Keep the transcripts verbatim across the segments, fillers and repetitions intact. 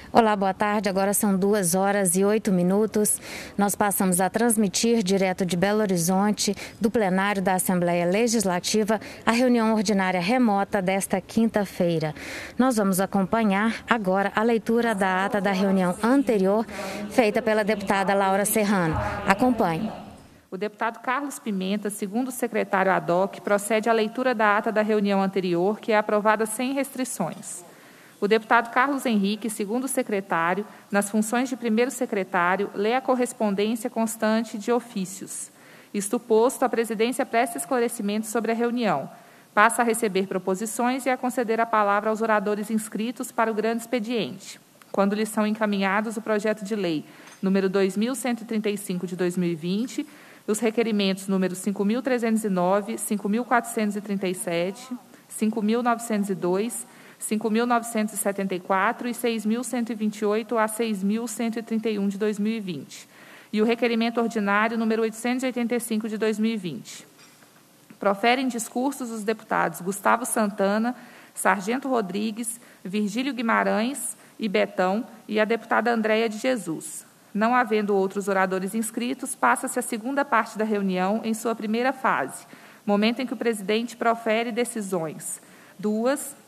Olá, boa tarde. Agora são duas horas e oito minutos. Nós passamos a transmitir direto de Belo Horizonte, do plenário da Assembleia Legislativa, a reunião ordinária remota desta quinta-feira. Nós vamos acompanhar agora a leitura da ata da reunião anterior, feita pela deputada Laura Serrano. Acompanhe. O deputado Carlos Pimenta, segundo o secretário ad hoc, procede à leitura da ata da reunião anterior, que é aprovada sem restrições. O deputado Carlos Henrique, segundo o secretário, nas funções de primeiro secretário, lê a correspondência constante de ofícios. Isto posto, a presidência presta esclarecimentos sobre a reunião, passa a receber proposições e a conceder a palavra aos oradores inscritos para o grande expediente, quando lhes são encaminhados o projeto de lei número dois mil cento e trinta e cinco de dois mil e vinte, os requerimentos números cinco mil trezentos e nove, cinco mil quatrocentos e trinta e sete, cinco mil novecentos e dois, cinco mil novecentos e setenta e quatro e seis mil cento e vinte e oito a seis mil cento e trinta e um de dois mil e vinte, e o requerimento ordinário número oitocentos e oitenta e cinco de dois mil e vinte. Proferem discursos os deputados Gustavo Santana, Sargento Rodrigues, Virgílio Guimarães e Betão e a deputada Andréia de Jesus. Não havendo outros oradores inscritos, passa-se a segunda parte da reunião em sua primeira fase, momento em que o presidente profere decisões. Duas,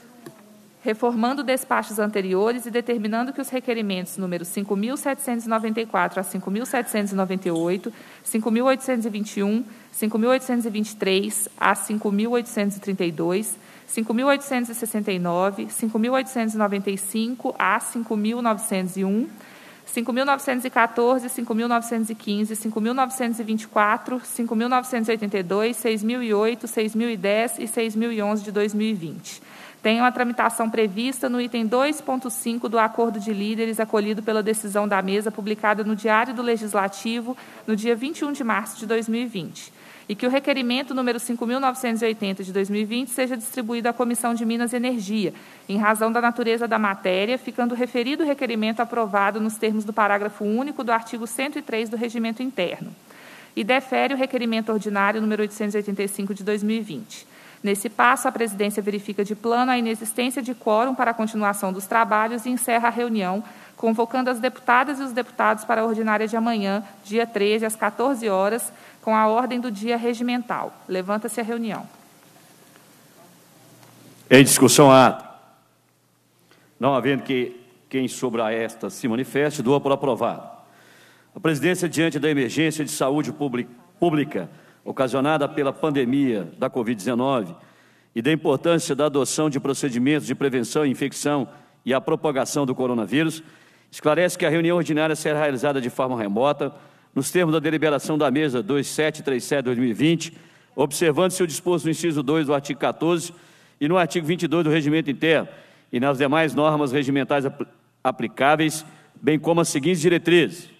reformando despachos anteriores e determinando que os requerimentos números cinco mil setecentos e noventa e quatro a cinco mil setecentos e noventa e oito, cinco mil oitocentos e vinte e um, cinco mil oitocentos e vinte e três a cinco mil oitocentos e trinta e dois, cinco mil oitocentos e sessenta e nove, cinco mil oitocentos e noventa e cinco a cinco mil novecentos e um, cinco mil novecentos e quatorze, cinco mil novecentos e quinze, cinco mil novecentos e vinte e quatro, cinco mil novecentos e oitenta e dois, seis mil e oito, seis mil e dez e seis mil e onze de dois mil e vinte. Tenham a tramitação prevista no item dois ponto cinco do Acordo de Líderes, acolhido pela decisão da mesa, publicada no Diário do Legislativo, no dia vinte e um de março de dois mil e vinte, e que o requerimento número cinco mil novecentos e oitenta de dois mil e vinte seja distribuído à Comissão de Minas e Energia, em razão da natureza da matéria, ficando referido o requerimento aprovado nos termos do parágrafo único do artigo cento e três do Regimento Interno, e defere o requerimento ordinário número oitocentos e oitenta e cinco de dois mil e vinte. Nesse passo, a presidência verifica de plano a inexistência de quórum para a continuação dos trabalhos e encerra a reunião, convocando as deputadas e os deputados para a ordinária de amanhã, dia treze, às quatorze horas, com a ordem do dia regimental. Levanta-se a reunião. Em discussão a ata. Não havendo que quem sobre esta se manifeste, doa por aprovado. A presidência, diante da emergência de saúde pública ocasionada pela pandemia da covid dezenove e da importância da adoção de procedimentos de prevenção à infecção e à propagação do coronavírus, esclarece que a reunião ordinária será realizada de forma remota, nos termos da deliberação da mesa dois mil setecentos e trinta e sete de dois mil e vinte, observando-se o disposto no inciso dois do artigo quatorze e no artigo vinte e dois do Regimento Interno e nas demais normas regimentais apl- aplicáveis, bem como as seguintes diretrizes.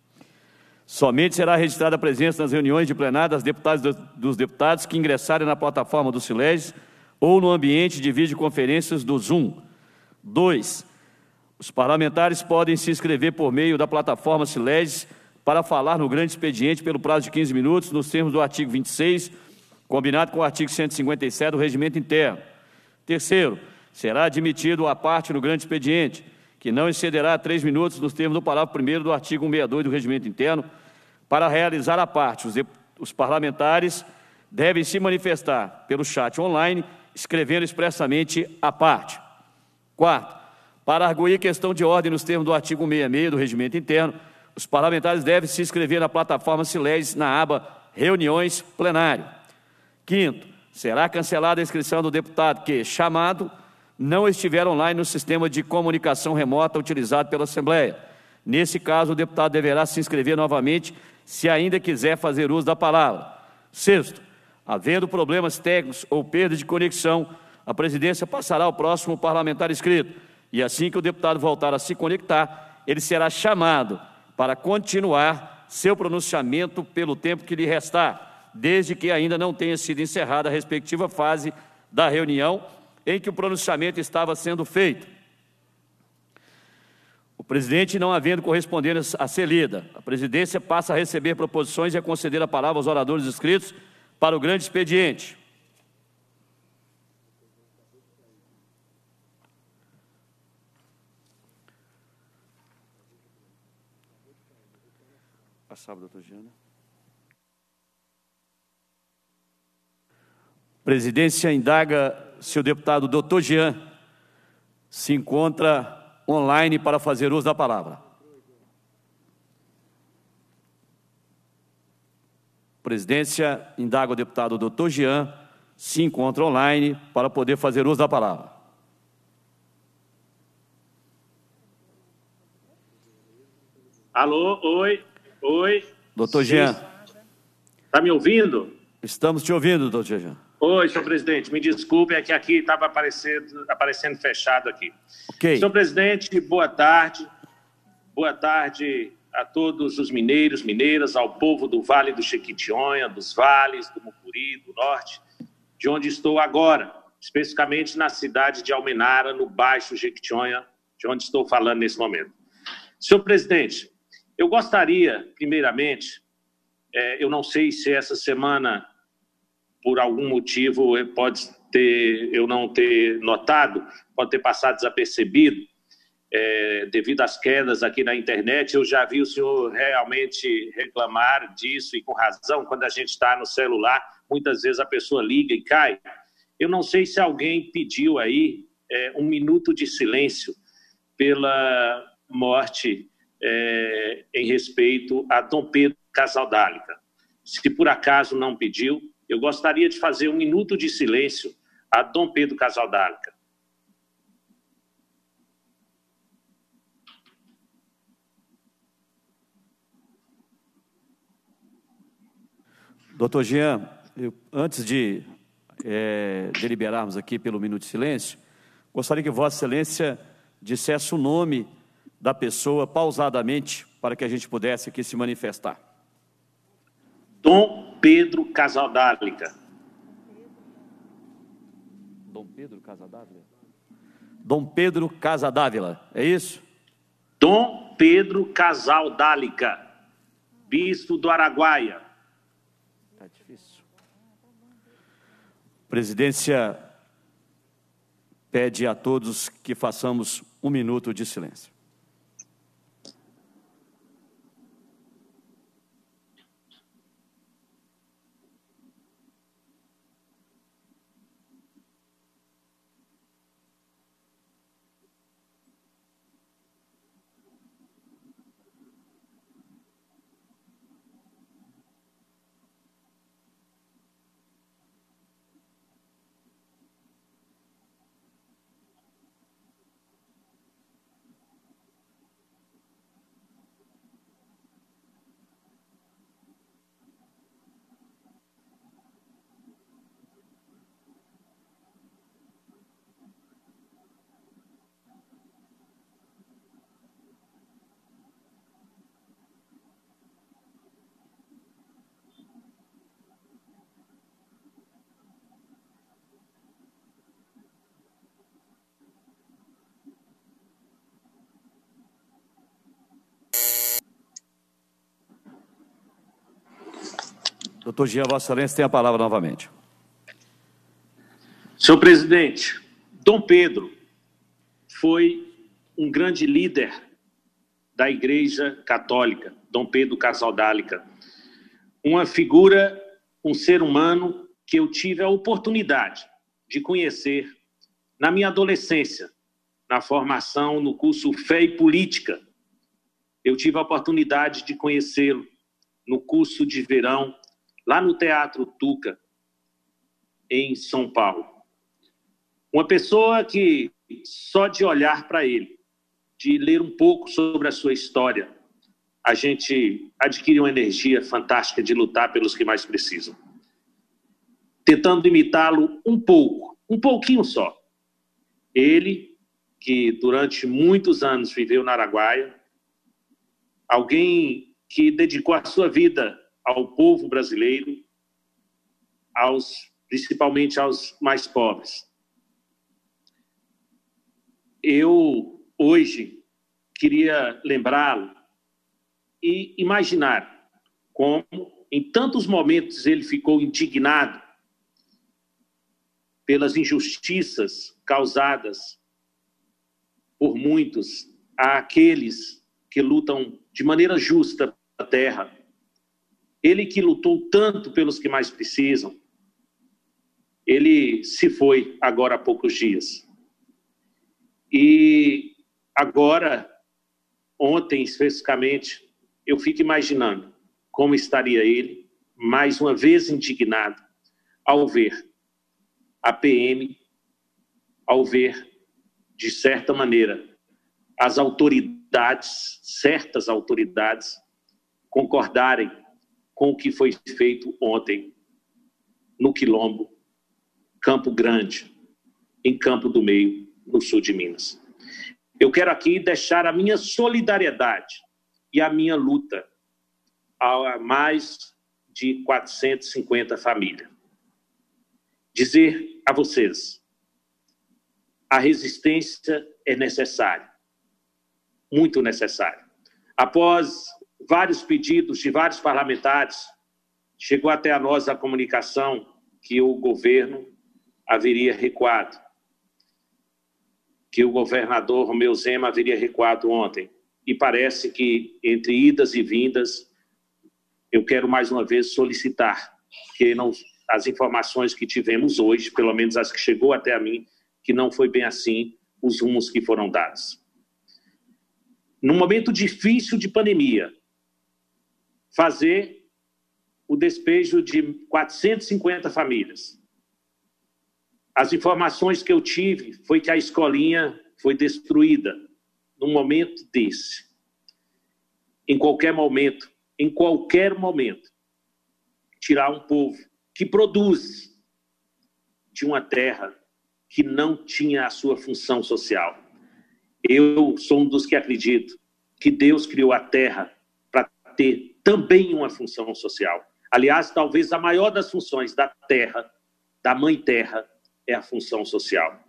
Somente será registrada a presença nas reuniões de plenário das deputadas e dos deputados que ingressarem na plataforma do Sileges ou no ambiente de videoconferências do Zoom. Dois, os parlamentares podem se inscrever por meio da plataforma Sileges para falar no grande expediente pelo prazo de quinze minutos, nos termos do artigo vinte e seis, combinado com o artigo cento e cinquenta e sete do Regimento Interno. Terceiro, será admitido a parte no grande expediente, que não excederá três minutos nos termos do parágrafo primeiro do artigo cento e sessenta e dois do Regimento Interno. Para realizar a parte, os, os parlamentares devem se manifestar pelo chat online, escrevendo expressamente a parte. Quarto, para arguir questão de ordem nos termos do artigo cento e sessenta e seis do Regimento Interno, os parlamentares devem se inscrever na plataforma Sileges na aba Reuniões Plenário. Quinto, será cancelada a inscrição do deputado que, chamado, não estiver online no sistema de comunicação remota utilizado pela Assembleia. Nesse caso, o deputado deverá se inscrever novamente se ainda quiser fazer uso da palavra. Sexto, havendo problemas técnicos ou perda de conexão, a presidência passará ao próximo parlamentar inscrito, e assim que o deputado voltar a se conectar, ele será chamado para continuar seu pronunciamento pelo tempo que lhe restar, desde que ainda não tenha sido encerrada a respectiva fase da reunião em que o pronunciamento estava sendo feito. O presidente, não havendo correspondência a ser lida, a presidência passa a receber proposições e a conceder a palavra aos oradores inscritos para o grande expediente. Passava, doutor Jean. Presidência indaga se o deputado doutor Jean se encontra online para fazer uso da palavra. Presidência indaga o deputado doutor Jean se encontra online para poder fazer uso da palavra. Alô, oi, oi. Doutor Jean. Está me ouvindo? Estamos te ouvindo, doutor Jean. Oi, senhor presidente, me desculpe, é que aqui estava aparecendo, aparecendo fechado aqui. Ok. Senhor presidente, boa tarde. Boa tarde a todos os mineiros, mineiras, ao povo do Vale do Jequitinhonha, dos vales, do Mucuri, do Norte, de onde estou agora, especificamente na cidade de Almenara, no Baixo Jequitinhonha, de onde estou falando nesse momento. Senhor presidente, eu gostaria, primeiramente, é, eu não sei se essa semana, por algum motivo, pode ter, eu não ter notado, pode ter passado desapercebido, é, devido às quedas aqui na internet. Eu já vi o senhor realmente reclamar disso, e com razão. Quando a gente está no celular, muitas vezes a pessoa liga e cai. Eu não sei se alguém pediu aí é, um minuto de silêncio pela morte é, em respeito a Dom Pedro Casaldáliga. Se por acaso não pediu, eu gostaria de fazer um minuto de silêncio a Dom Pedro Casaldáliga. Doutor Jean, eu, antes de é, deliberarmos aqui pelo minuto de silêncio, gostaria que Vossa Excelência dissesse o nome da pessoa pausadamente para que a gente pudesse aqui se manifestar. Dom Pedro Casaldáliga. Dom Pedro Casadávila? Dom Pedro Casadávila, é isso? Dom Pedro Casaldáliga, bispo do Araguaia. Tá difícil. Presidência pede a todos que façamos um minuto de silêncio. Doutor Jean, Vossa Excelência tem a palavra novamente. Senhor presidente, Dom Pedro foi um grande líder da Igreja Católica, Dom Pedro Casaldáliga. Uma figura, um ser humano que eu tive a oportunidade de conhecer na minha adolescência, na formação no curso Fé e Política. Eu tive a oportunidade de conhecê-lo no curso de verão, lá no Teatro Tuca, em São Paulo. Uma pessoa que, só de olhar para ele, de ler um pouco sobre a sua história, a gente adquire uma energia fantástica de lutar pelos que mais precisam. Tentando imitá-lo um pouco, um pouquinho só. Ele, que durante muitos anos viveu na Araguaia, alguém que dedicou a sua vida ao povo brasileiro, aos, principalmente aos mais pobres. Eu, hoje, queria lembrá-lo e imaginar como, em tantos momentos, ele ficou indignado pelas injustiças causadas por muitos àqueles que lutam de maneira justa pela terra, ele que lutou tanto pelos que mais precisam, ele se foi agora há poucos dias. E agora, ontem especificamente, eu fico imaginando como estaria ele, mais uma vez indignado, ao ver a P M, ao ver, de certa maneira, as autoridades, certas autoridades, concordarem com o que foi feito ontem no Quilombo, Campo Grande, em Campo do Meio, no sul de Minas. Eu quero aqui deixar a minha solidariedade e a minha luta a mais de quatrocentas e cinquenta famílias. Dizer a vocês, a resistência é necessária, muito necessária. Após vários pedidos de vários parlamentares, chegou até a nós a comunicação que o governo haveria recuado, que o governador Romeu Zema haveria recuado ontem. E parece que, entre idas e vindas, eu quero mais uma vez solicitar que não, as informações que tivemos hoje, pelo menos as que chegou até a mim, que não foi bem assim os rumos que foram dados. Num momento difícil de pandemia, fazer o despejo de quatrocentas e cinquenta famílias. As informações que eu tive foi que a escolinha foi destruída num momento desse. Em qualquer momento, em qualquer momento, tirar um povo que produz de uma terra que não tinha a sua função social. Eu sou um dos que acredito que Deus criou a terra para ter também uma função social. Aliás, talvez a maior das funções da terra, da mãe terra, é a função social.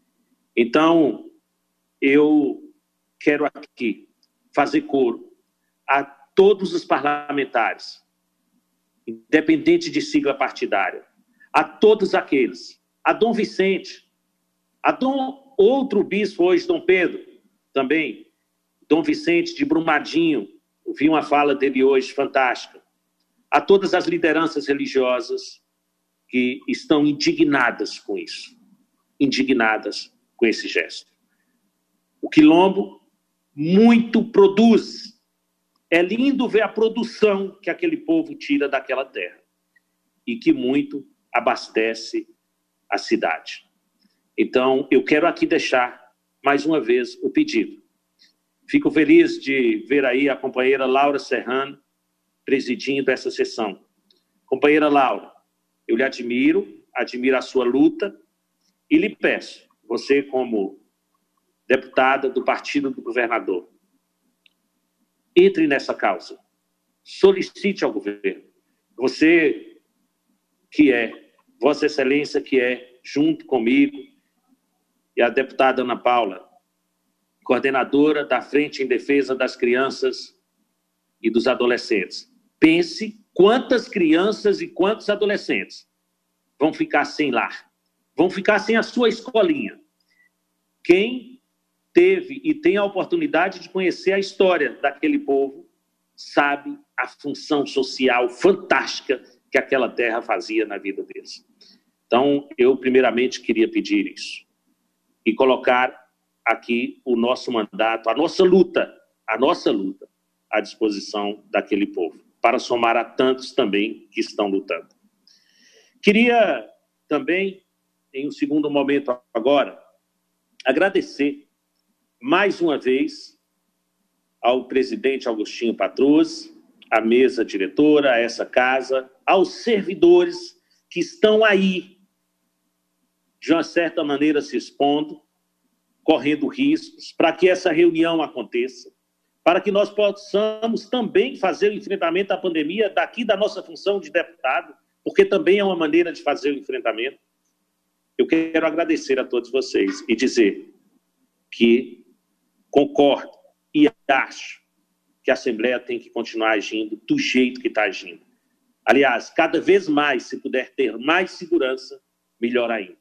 Então, eu quero aqui fazer coro a todos os parlamentares, independente de sigla partidária, a todos aqueles, a Dom Vicente, a Dom, outro bispo hoje, Dom Pedro, também, Dom Vicente de Brumadinho, eu vi uma fala dele hoje fantástica, a todas as lideranças religiosas que estão indignadas com isso, indignadas com esse gesto. O Quilombo muito produz. É lindo ver a produção que aquele povo tira daquela terra e que muito abastece a cidade. Então, eu quero aqui deixar, mais uma vez, o pedido. Fico feliz de ver aí a companheira Laura Serrano presidindo essa sessão. Companheira Laura, eu lhe admiro, admiro a sua luta e lhe peço, você como deputada do partido do governador, entre nessa causa, solicite ao governo. Você que é, Vossa Excelência que é, junto comigo, e a deputada Ana Paula, coordenadora da Frente em Defesa das Crianças e dos Adolescentes. Pense quantas crianças e quantos adolescentes vão ficar sem lar, vão ficar sem a sua escolinha. Quem teve e tem a oportunidade de conhecer a história daquele povo sabe a função social fantástica que aquela terra fazia na vida deles. Então, eu primeiramente queria pedir isso e colocar aqui o nosso mandato, a nossa luta, a nossa luta à disposição daquele povo, para somar a tantos também que estão lutando. Queria também, em um segundo momento agora, agradecer mais uma vez ao presidente Augustinho Patrus, à mesa diretora, a essa casa, aos servidores que estão aí, de uma certa maneira se expondo, correndo riscos, para que essa reunião aconteça, para que nós possamos também fazer o enfrentamento à pandemia daqui da nossa função de deputado, porque também é uma maneira de fazer o enfrentamento. Eu quero agradecer a todos vocês e dizer que concordo e acho que a Assembleia tem que continuar agindo do jeito que está agindo. Aliás, cada vez mais, se puder ter mais segurança, melhor ainda.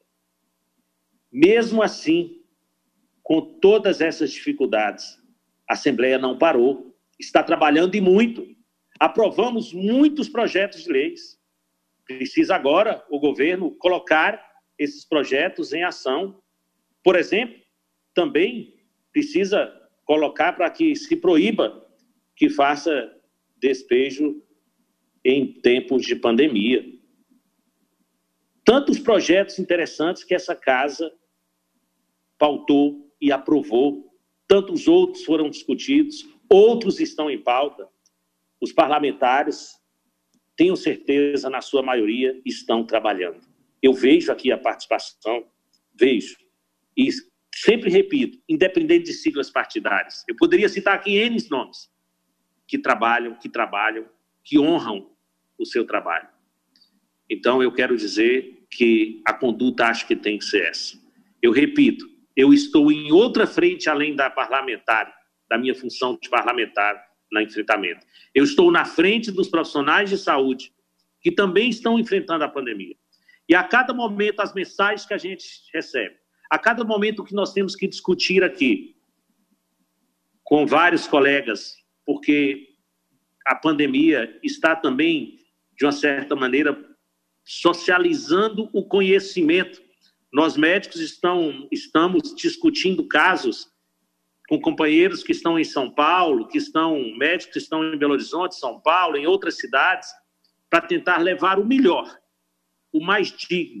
Mesmo assim, com todas essas dificuldades, a Assembleia não parou, está trabalhando e muito. Aprovamos muitos projetos de leis. Precisa agora o governo colocar esses projetos em ação. Por exemplo, também precisa colocar para que se proíba que faça despejo em tempos de pandemia. Tantos projetos interessantes que essa casa pautou e aprovou, tantos outros foram discutidos, outros estão em pauta. Os parlamentares, tenho certeza, na sua maioria, estão trabalhando. Eu vejo aqui a participação, vejo, e sempre repito, independente de siglas partidárias. Eu poderia citar aqui N nomes que trabalham, que trabalham, que honram o seu trabalho. Então, eu quero dizer que a conduta acho que tem que ser essa. Eu repito, eu estou em outra frente além da parlamentar, da minha função de parlamentar no enfrentamento. Eu estou na frente dos profissionais de saúde que também estão enfrentando a pandemia. E a cada momento, as mensagens que a gente recebe, a cada momento que nós temos que discutir aqui com vários colegas, porque a pandemia está também, de uma certa maneira, socializando o conhecimento. Nós médicos estão, estamos discutindo casos com companheiros que estão em São Paulo, que estão, médicos que estão em Belo Horizonte, São Paulo, em outras cidades, para tentar levar o melhor, o mais digno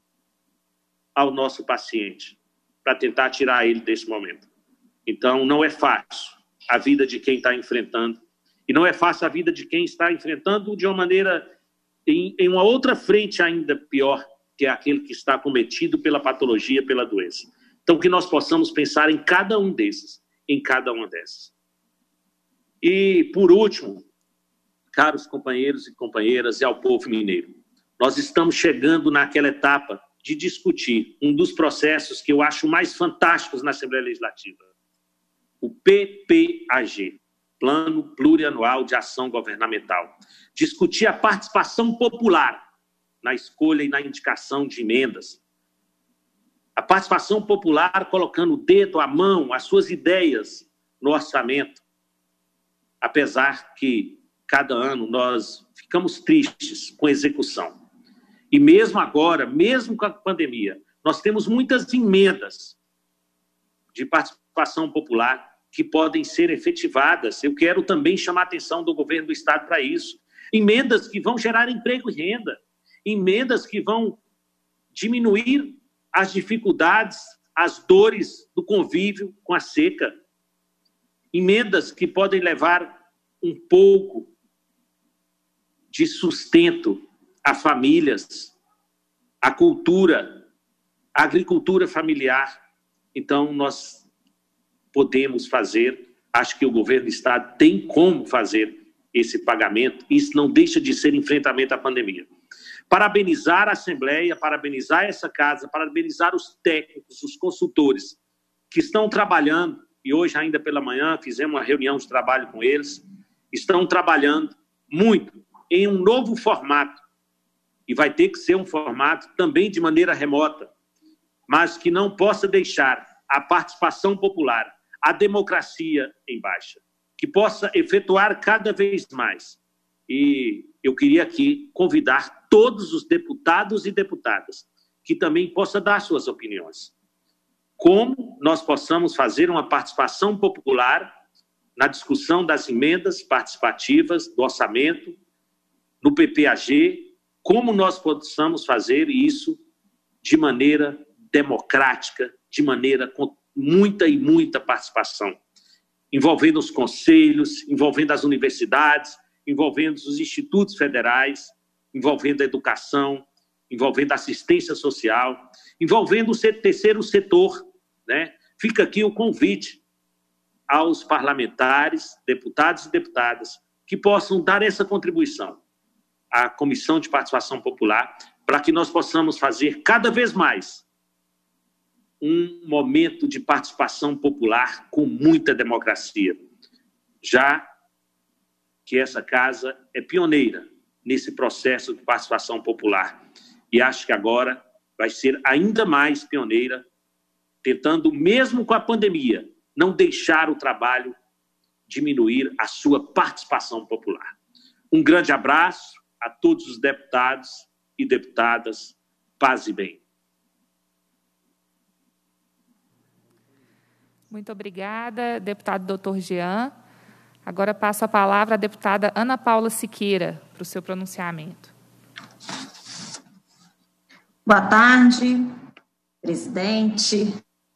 ao nosso paciente, para tentar tirar ele desse momento. Então, não é fácil a vida de quem está enfrentando, e não é fácil a vida de quem está enfrentando de uma maneira, em, em uma outra frente ainda pior, que é aquele que está cometido pela patologia, pela doença. Então, que nós possamos pensar em cada um desses, em cada uma dessas. E, por último, caros companheiros e companheiras e ao povo mineiro, nós estamos chegando naquela etapa de discutir um dos processos que eu acho mais fantásticos na Assembleia Legislativa, o P P A G, Plano Plurianual de Ação Governamental. Discutir a participação popular na escolha e na indicação de emendas. A participação popular colocando o dedo, a mão, as suas ideias no orçamento. Apesar que, cada ano, nós ficamos tristes com a execução. E mesmo agora, mesmo com a pandemia, nós temos muitas emendas de participação popular que podem ser efetivadas. Eu quero também chamar a atenção do governo do Estado para isso. Emendas que vão gerar emprego e renda. Emendas que vão diminuir as dificuldades, as dores do convívio com a seca. Emendas que podem levar um pouco de sustento a famílias, a cultura, a agricultura familiar. Então, nós podemos fazer, acho que o governo do Estado tem como fazer esse pagamento, isso não deixa de ser enfrentamento à pandemia. Parabenizar a Assembleia, parabenizar essa casa, parabenizar os técnicos, os consultores que estão trabalhando, e hoje ainda pela manhã fizemos uma reunião de trabalho com eles, estão trabalhando muito em um novo formato, e vai ter que ser um formato também de maneira remota, mas que não possa deixar a participação popular, a democracia em baixa, que possa efetuar cada vez mais. E eu queria aqui convidar todos os deputados e deputadas que também possam dar suas opiniões. Como nós possamos fazer uma participação popular na discussão das emendas participativas do orçamento, no P P A G, como nós possamos fazer isso de maneira democrática, de maneira com muita e muita participação, envolvendo os conselhos, envolvendo as universidades, envolvendo os institutos federais, envolvendo a educação, envolvendo a assistência social, envolvendo o terceiro setor, né? Fica aqui o convite aos parlamentares, deputados e deputadas, que possam dar essa contribuição à Comissão de Participação Popular, para que nós possamos fazer cada vez mais um momento de participação popular com muita democracia, já que essa casa é pioneira nesse processo de participação popular. E acho que agora vai ser ainda mais pioneira, tentando, mesmo com a pandemia, não deixar o trabalho diminuir a sua participação popular. Um grande abraço a todos os deputados e deputadas. Paz e bem. Muito obrigada, deputado doutor Jean. Agora passo a palavra à deputada Ana Paula Siqueira para o seu pronunciamento. Boa tarde, presidente,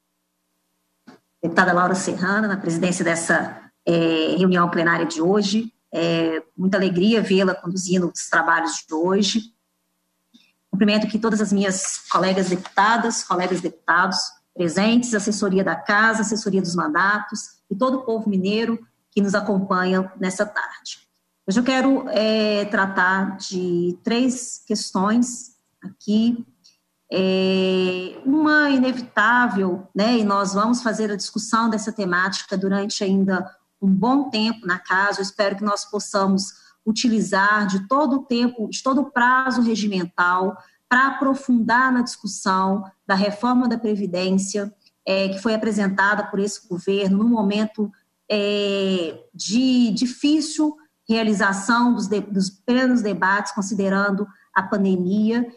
deputada Laura Serrana, na presidência dessa é, reunião plenária de hoje. É, muita alegria vê-la conduzindo os trabalhos de hoje. Cumprimento aqui todas as minhas colegas deputadas, colegas deputados presentes, assessoria da Casa, assessoria dos mandatos e todo o povo mineiro que nos acompanha nessa tarde. Hoje eu quero é, tratar de três questões aqui. É, uma inevitável, né, e nós vamos fazer a discussão dessa temática durante ainda um bom tempo na Casa. Eu espero que nós possamos utilizar de todo o tempo, de todo o prazo regimental para aprofundar na discussão da reforma da Previdência, é, que foi apresentada por esse governo num momento é, de difícil realização dos, de, dos plenos debates, considerando a pandemia.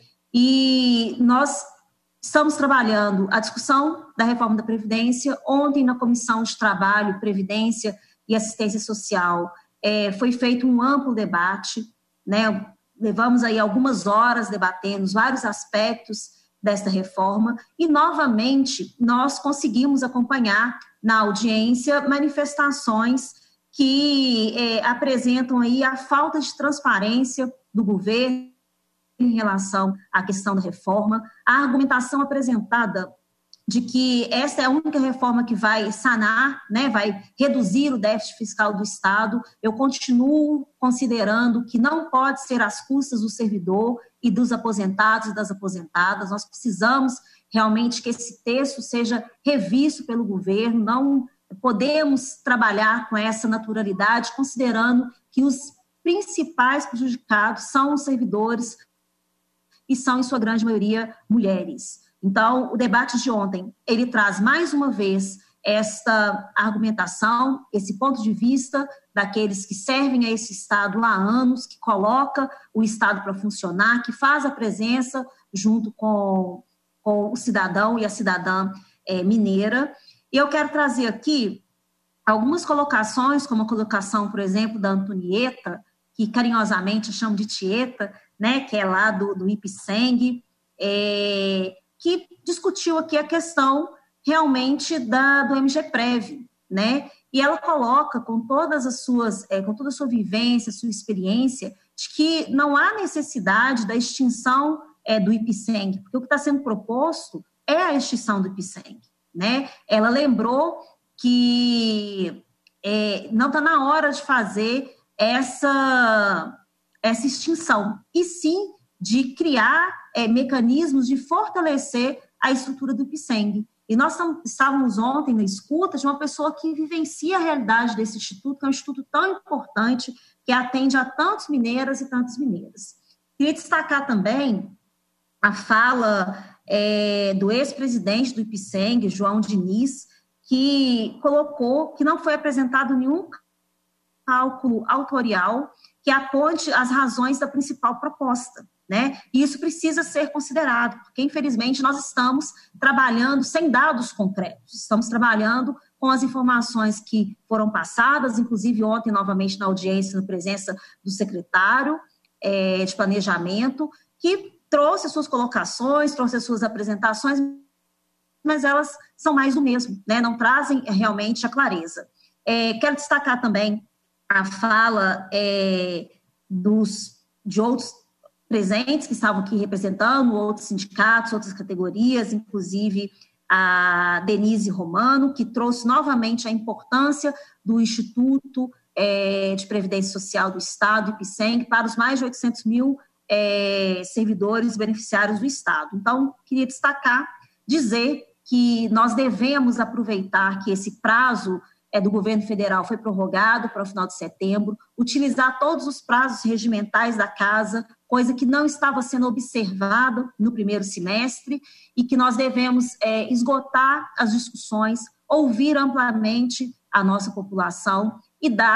E nós estamos trabalhando a discussão da reforma da Previdência. Ontem, na Comissão de Trabalho, Previdência e Assistência Social, é, foi feito um amplo debate, né? Levamos aí algumas horas debatendo os vários aspectos desta reforma e, novamente, nós conseguimos acompanhar na audiência manifestações que é, apresentam aí a falta de transparência do governo em relação à questão da reforma, a argumentação apresentada de que esta é a única reforma que vai sanar, né, vai reduzir o déficit fiscal do Estado. Eu continuo considerando que não pode ser às custas do servidor e dos aposentados e das aposentadas. Nós precisamos realmente que esse texto seja revisto pelo governo, não podemos trabalhar com essa naturalidade, considerando que os principais prejudicados são os servidores e são, em sua grande maioria, mulheres. Então, o debate de ontem, ele traz mais uma vez esta argumentação, esse ponto de vista daqueles que servem a esse Estado há anos, que coloca o Estado para funcionar, que faz a presença junto com, com o cidadão e a cidadã é, mineira. E eu quero trazer aqui algumas colocações, como a colocação, por exemplo, da Antonieta, que carinhosamente eu chamo de Tieta, né, que é lá do, do Ipseng, é, que discutiu aqui a questão realmente da, do M G Prev, né, e ela coloca com todas as suas, é, com toda a sua vivência, sua experiência, de que não há necessidade da extinção é, do Ipseng, porque o que está sendo proposto é a extinção do Ipseng, né. Ela lembrou que é, não está na hora de fazer essa, essa extinção, e sim de criar é, mecanismos de fortalecer a estrutura do Ipseng. E nós tam, estávamos ontem na escuta de uma pessoa que vivencia a realidade desse instituto, que é um instituto tão importante, que atende a tantos mineiras e tantos mineiras. Queria destacar também a fala é, do ex-presidente do Ipseng, João Diniz, que colocou que não foi apresentado nenhum cálculo autorial que aponte as razões da principal proposta, né? E isso precisa ser considerado, porque, infelizmente, nós estamos trabalhando sem dados concretos, estamos trabalhando com as informações que foram passadas, inclusive ontem, novamente, na audiência, na presença do secretário é, de Planejamento, que trouxe as suas colocações, trouxe as suas apresentações, mas elas são mais do mesmo, né? Não trazem realmente a clareza. É, quero destacar também a fala é, dos, de outros presentes que estavam aqui representando, outros sindicatos, outras categorias, inclusive a Denise Romano, que trouxe novamente a importância do Instituto é, de Previdência Social do Estado, Ipseng, para os mais de oitocentos mil é, servidores beneficiários do Estado. Então, queria destacar, dizer que nós devemos aproveitar que esse prazo é, do governo federal foi prorrogado para o final de setembro, utilizar todos os prazos regimentais da Casa, coisa que não estava sendo observada no primeiro semestre, e que nós devemos é, esgotar as discussões, ouvir amplamente a nossa população e dar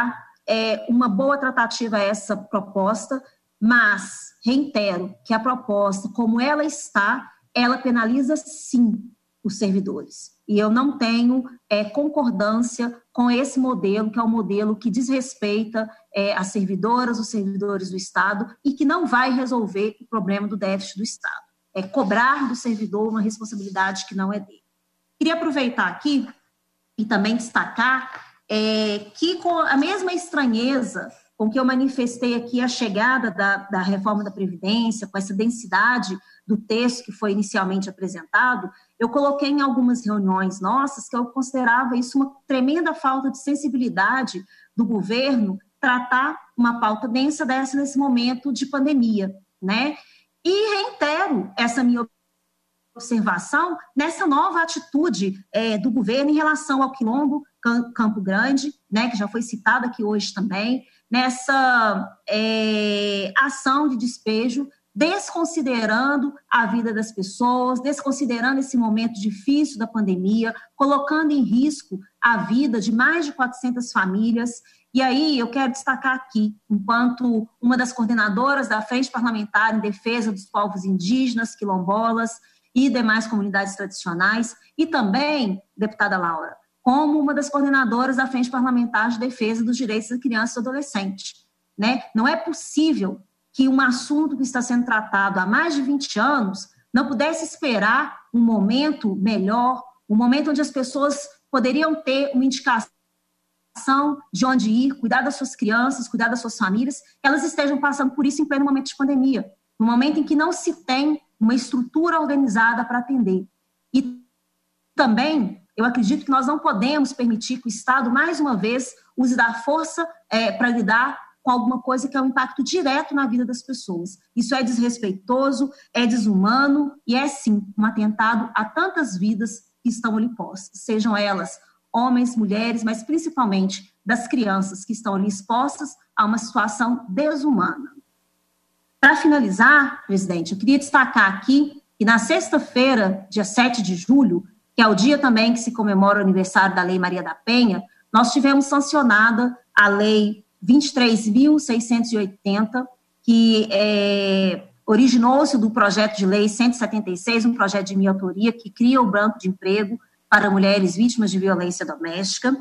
é, uma boa tratativa a essa proposta, mas reitero que a proposta, como ela está, ela penaliza sim os servidores. E eu não tenho é, concordância com esse modelo, que é um modelo que desrespeita é, as servidoras, os servidores do Estado, e que não vai resolver o problema do déficit do Estado. É cobrar do servidor uma responsabilidade que não é dele. Queria aproveitar aqui e também destacar é, que, com a mesma estranheza com que eu manifestei aqui a chegada da, da reforma da Previdência, com essa densidade do texto que foi inicialmente apresentado, eu coloquei em algumas reuniões nossas que eu considerava isso uma tremenda falta de sensibilidade do governo tratar uma pauta densa dessa nesse momento de pandemia, né? E reitero essa minha observação nessa nova atitude é, do governo em relação ao Quilombo, Campo Grande, né, que já foi citado aqui hoje também, nessa é, ação de despejo, desconsiderando a vida das pessoas, desconsiderando esse momento difícil da pandemia, colocando em risco a vida de mais de quatrocentas famílias. E aí eu quero destacar aqui, enquanto uma das coordenadoras da Frente Parlamentar em Defesa dos Povos Indígenas, quilombolas e demais comunidades tradicionais, e também, deputada Laura, como uma das coordenadoras da Frente Parlamentar de Defesa dos Direitos da Criança e do Adolescente, né? Não é possível que um assunto que está sendo tratado há mais de vinte anos não pudesse esperar um momento melhor, um momento onde as pessoas poderiam ter uma indicação de onde ir, cuidar das suas crianças, cuidar das suas famílias, elas estejam passando por isso em pleno momento de pandemia, no momento em que não se tem uma estrutura organizada para atender. E também, eu acredito que nós não podemos permitir que o Estado, mais uma vez, use da força é, para lidar com alguma coisa que é um impacto direto na vida das pessoas. Isso é desrespeitoso, é desumano e é, sim, um atentado a tantas vidas que estão ali postas, sejam elas homens, mulheres, mas principalmente das crianças que estão ali expostas a uma situação desumana. Para finalizar, presidente, eu queria destacar aqui que na sexta-feira, dia sete de julho, que é o dia também que se comemora o aniversário da Lei Maria da Penha, nós tivemos sancionada a Lei vinte e três mil seiscentos e oitenta, que é, originou-se do projeto de lei cento e setenta e seis, um projeto de minha autoria, que cria o Banco de Emprego para mulheres vítimas de violência doméstica,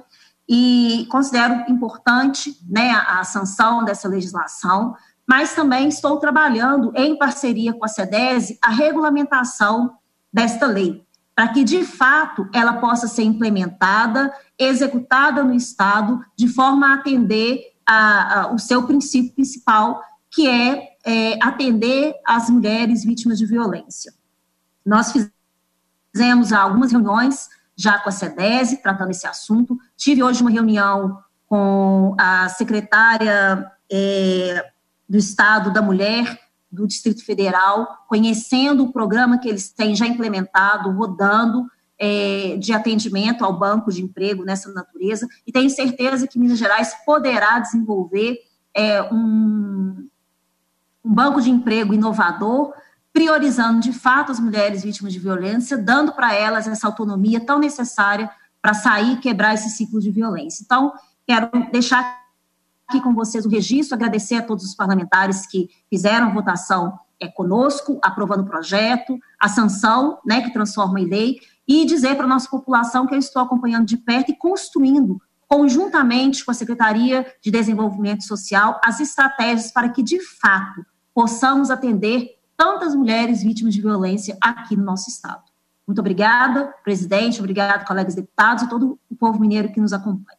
e considero importante, né, a, a sanção dessa legislação, mas também estou trabalhando em parceria com a SEDESE a regulamentação desta lei, para que, de fato, ela possa ser implementada, executada no Estado, de forma a atender a, a, o seu princípio principal, que é, é atender as mulheres vítimas de violência. Nós fizemos algumas reuniões já com a SEDESE, tratando esse assunto. Tive hoje uma reunião com a secretária é, do Estado da Mulher, do Distrito Federal, conhecendo o programa que eles têm já implementado, rodando, é, de atendimento ao banco de emprego nessa natureza, e tenho certeza que Minas Gerais poderá desenvolver é, um, um banco de emprego inovador, priorizando, de fato, as mulheres vítimas de violência, dando para elas essa autonomia tão necessária para sair e quebrar esse ciclo de violência. Então, quero deixar aqui com vocês o registro, agradecer a todos os parlamentares que fizeram a votação é, conosco, aprovando o projeto, a sanção, né, que transforma em lei, e dizer para a nossa população que eu estou acompanhando de perto e construindo, conjuntamente com a Secretaria de Desenvolvimento Social, as estratégias para que, de fato, possamos atender tantas mulheres vítimas de violência aqui no nosso Estado. Muito obrigada, presidente, obrigado, colegas deputados e todo o povo mineiro que nos acompanha.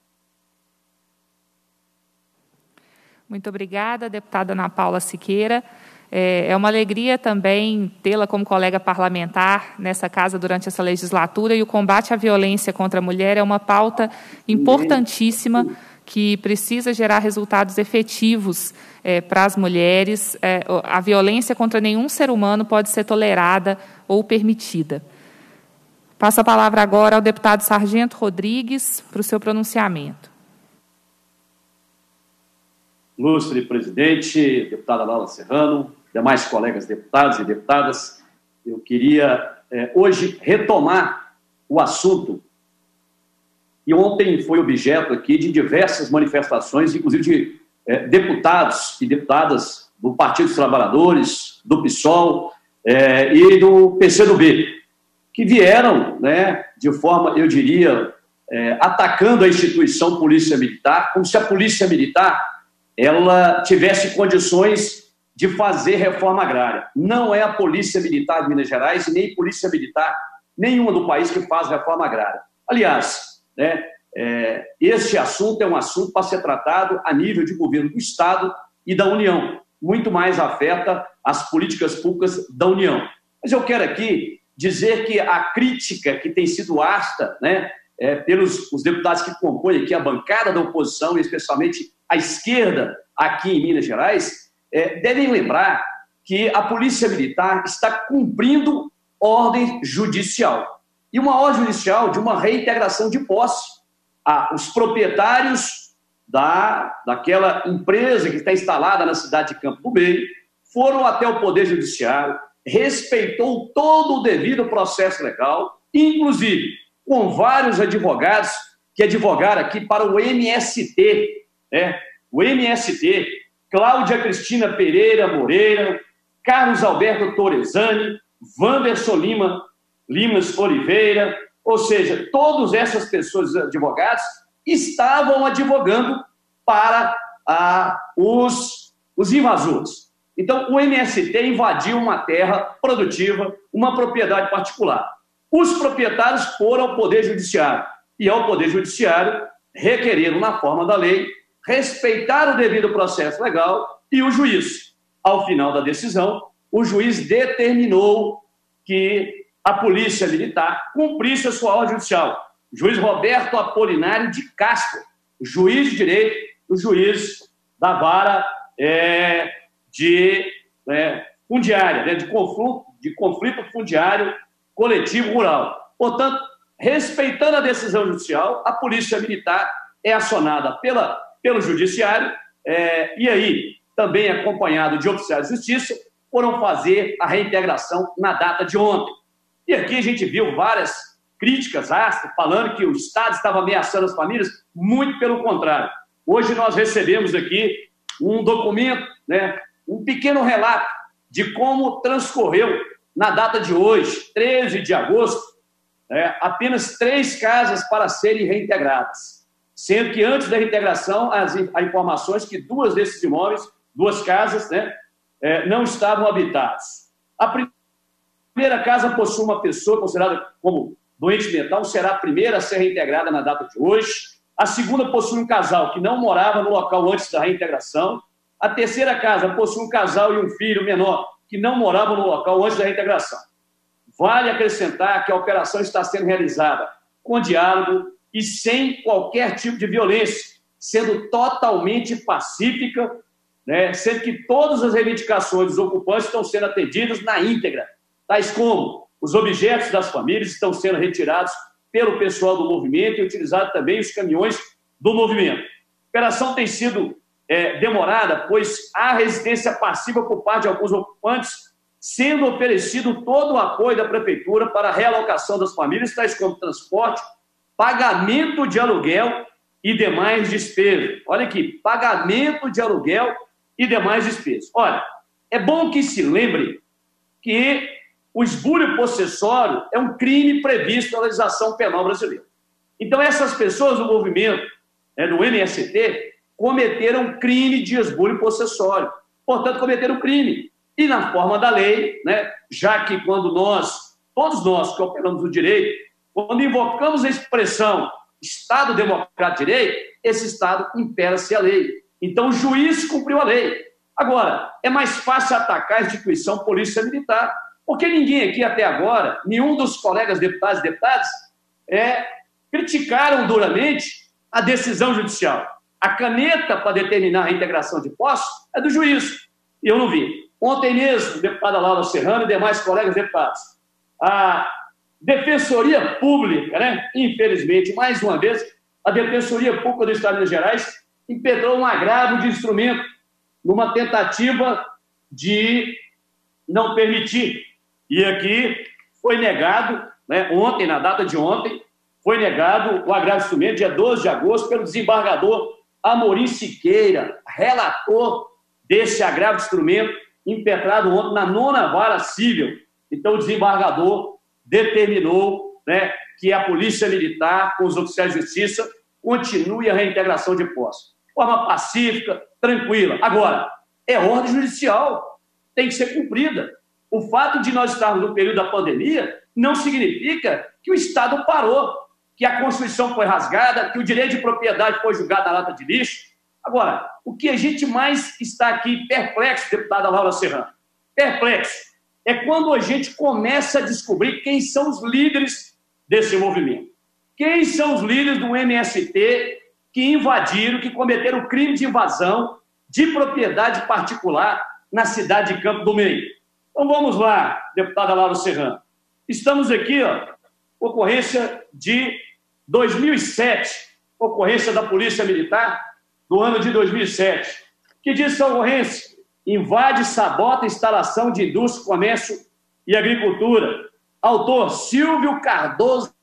Muito obrigada, deputada Ana Paula Siqueira. É uma alegria também tê-la como colega parlamentar nessa casa durante essa legislatura, e o combate à violência contra a mulher é uma pauta importantíssima que precisa gerar resultados efetivos é, para as mulheres. É, a violência contra nenhum ser humano pode ser tolerada ou permitida. Passo a palavra agora ao deputado Sargento Rodrigues para o seu pronunciamento. Ilustre presidente, deputada Laura Serrano, demais colegas deputados e deputadas, eu queria é, hoje retomar o assunto e ontem foi objeto aqui de diversas manifestações, inclusive de é, deputados e deputadas do Partido dos Trabalhadores, do PSOL é, e do P C do B, que vieram, né, de forma, eu diria, é, atacando a instituição Polícia Militar, como se a Polícia Militar ela tivesse condições de fazer reforma agrária. Não é a Polícia Militar de Minas Gerais e nem Polícia Militar nenhuma do país que faz reforma agrária. Aliás, né, é, este assunto é um assunto para ser tratado a nível de governo do Estado e da União. Muito mais afeta as políticas públicas da União. Mas eu quero aqui dizer que a crítica que tem sido ácida, né, é, pelos os deputados que compõem aqui a bancada da oposição, e especialmente a esquerda aqui em Minas Gerais, é, devem lembrar que a Polícia Militar está cumprindo ordem judicial. E uma ordem judicial de uma reintegração de posse. Ah, os proprietários da, daquela empresa que está instalada na cidade de Campo do Meio foram até o Poder Judiciário, respeitou todo o devido processo legal, inclusive com vários advogados que advogaram aqui para o M S T, né? O M S T, Cláudia Cristina Pereira Moreira, Carlos Alberto Torresani, Wanderson Lima, Limas Oliveira, ou seja, todas essas pessoas, advogados, estavam advogando para ah, os, os invasores. Então, o M S T invadiu uma terra produtiva, uma propriedade particular. Os proprietários foram ao Poder Judiciário e ao Poder Judiciário requereram, na forma da lei, respeitar o devido processo legal e o juiz. Ao final da decisão, o juiz determinou que a Polícia Militar cumprisse a sua ordem judicial. O juiz Roberto Apolinário de Castro, juiz de direito, o juiz da vara é, de é, fundiária, né, de, conflito, de conflito fundiário coletivo rural. Portanto, respeitando a decisão judicial, a Polícia Militar é acionada pela, pelo Judiciário é, e aí, também acompanhado de oficiais de justiça, foram fazer a reintegração na data de ontem. E aqui a gente viu várias críticas ácidas, falando que o Estado estava ameaçando as famílias, muito pelo contrário. Hoje nós recebemos aqui um documento, né, um pequeno relato de como transcorreu na data de hoje, treze de agosto, né, apenas três casas para serem reintegradas, sendo que antes da reintegração as, há informações que duas desses imóveis, duas casas, né, é, não estavam habitadas. A primeira casa possui uma pessoa considerada como doente mental, será a primeira a ser reintegrada na data de hoje. A segunda possui um casal que não morava no local antes da reintegração. A terceira casa possui um casal e um filho menor que não moravam no local antes da reintegração. Vale acrescentar que a operação está sendo realizada com diálogo e sem qualquer tipo de violência, sendo totalmente pacífica, né, sendo que todas as reivindicações dos ocupantes estão sendo atendidas na íntegra, tais como os objetos das famílias estão sendo retirados pelo pessoal do movimento e utilizados também os caminhões do movimento. A operação tem sido é, demorada, pois há resistência passiva por parte de alguns ocupantes, sendo oferecido todo o apoio da Prefeitura para a realocação das famílias, tais como transporte, pagamento de aluguel e demais despesas. Olha aqui, pagamento de aluguel e demais despesas. Olha, é bom que se lembre que o esbulho possessório é um crime previsto na legislação penal brasileira. Então, essas pessoas do movimento, né, do M S T, cometeram crime de esbulho possessório. Portanto, cometeram crime. E na forma da lei, né, já que quando nós, todos nós que operamos o direito, quando invocamos a expressão Estado Democrático de Direito, esse Estado impera-se a lei. Então, o juiz cumpriu a lei. Agora, é mais fácil atacar a instituição Polícia Militar, porque ninguém aqui até agora, nenhum dos colegas deputados e deputadas, é, criticaram duramente a decisão judicial. A caneta para determinar a reintegração de posse é do juiz. E eu não vi. Ontem mesmo, a deputada Laura Serrano e demais colegas deputados, a Defensoria Pública, né, infelizmente, mais uma vez, a Defensoria Pública do Estado de Minas Gerais impetrou um agravo de instrumento numa tentativa de não permitir. E aqui foi negado, né, ontem, na data de ontem, foi negado o agravo de instrumento dia doze de agosto pelo desembargador Amorim Siqueira, relator desse agravo de instrumento impetrado ontem na nona vara civil. Então, o desembargador determinou, né, que a Polícia Militar, com os oficiais de justiça, continue a reintegração de posse. De forma pacífica, tranquila. Agora, é ordem judicial, tem que ser cumprida. O fato de nós estarmos no período da pandemia não significa que o Estado parou, que a Constituição foi rasgada, que o direito de propriedade foi julgado na lata de lixo. Agora, o que a gente mais está aqui perplexo, deputada Laura Serrano, perplexo, é quando a gente começa a descobrir quem são os líderes desse movimento. Quem são os líderes do M S T que invadiram, que cometeram o crime de invasão de propriedade particular na cidade de Campo do Meio. Então vamos lá, deputada Laura Serrano. Estamos aqui, ó, ocorrência de dois mil e sete, ocorrência da Polícia Militar do ano de dois mil e sete. Que diz essa ocorrência? Invade e sabota a instalação de indústria, comércio e agricultura. Autor, Silvio Cardoso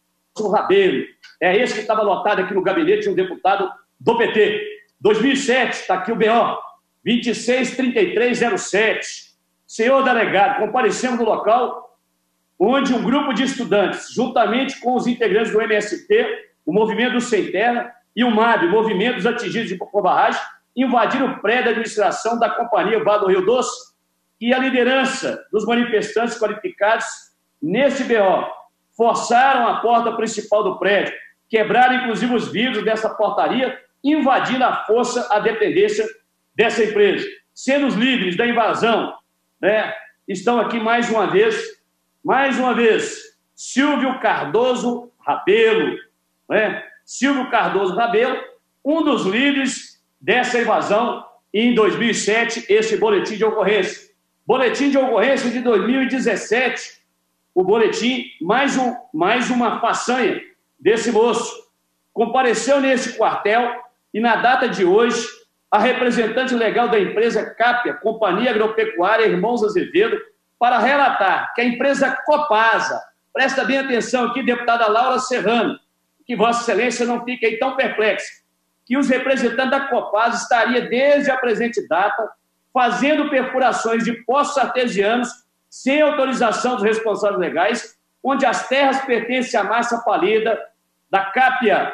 Rabelo. É esse que estava lotado aqui no gabinete de um deputado do P T. dois mil e sete, está aqui o B O, vinte e seis trinta e três zero sete. Senhor delegado, comparecemos no local onde um grupo de estudantes, juntamente com os integrantes do M S T, o Movimento do Sem Terra e o M A B, Movimento dos Atingidos por Barragem, invadiram o prédio da administração da Companhia Vale do Rio Doce e a liderança dos manifestantes qualificados nesse B O forçaram a porta principal do prédio, quebraram inclusive os vidros dessa portaria, invadindo à força a dependência dessa empresa. Sendo os líderes da invasão, né, estão aqui mais uma vez, mais uma vez, Silvio Cardoso Rabelo, né? Silvio Cardoso Rabelo, um dos líderes dessa invasão em dois mil e sete, esse boletim de ocorrência. Boletim de ocorrência de dois mil e dezessete, o boletim, mais, um, mais uma façanha desse moço. Compareceu nesse quartel e na data de hoje, a representante legal da empresa Cápia, Companhia Agropecuária Irmãos Azevedo, para relatar que a empresa Copasa, presta bem atenção aqui, deputada Laura Serrano, que Vossa Excelência não fique aí tão perplexa, que os representantes da Copasa estariam, desde a presente data, fazendo perfurações de poços artesianos sem autorização dos responsáveis legais, onde as terras pertencem à massa falida da Cápia,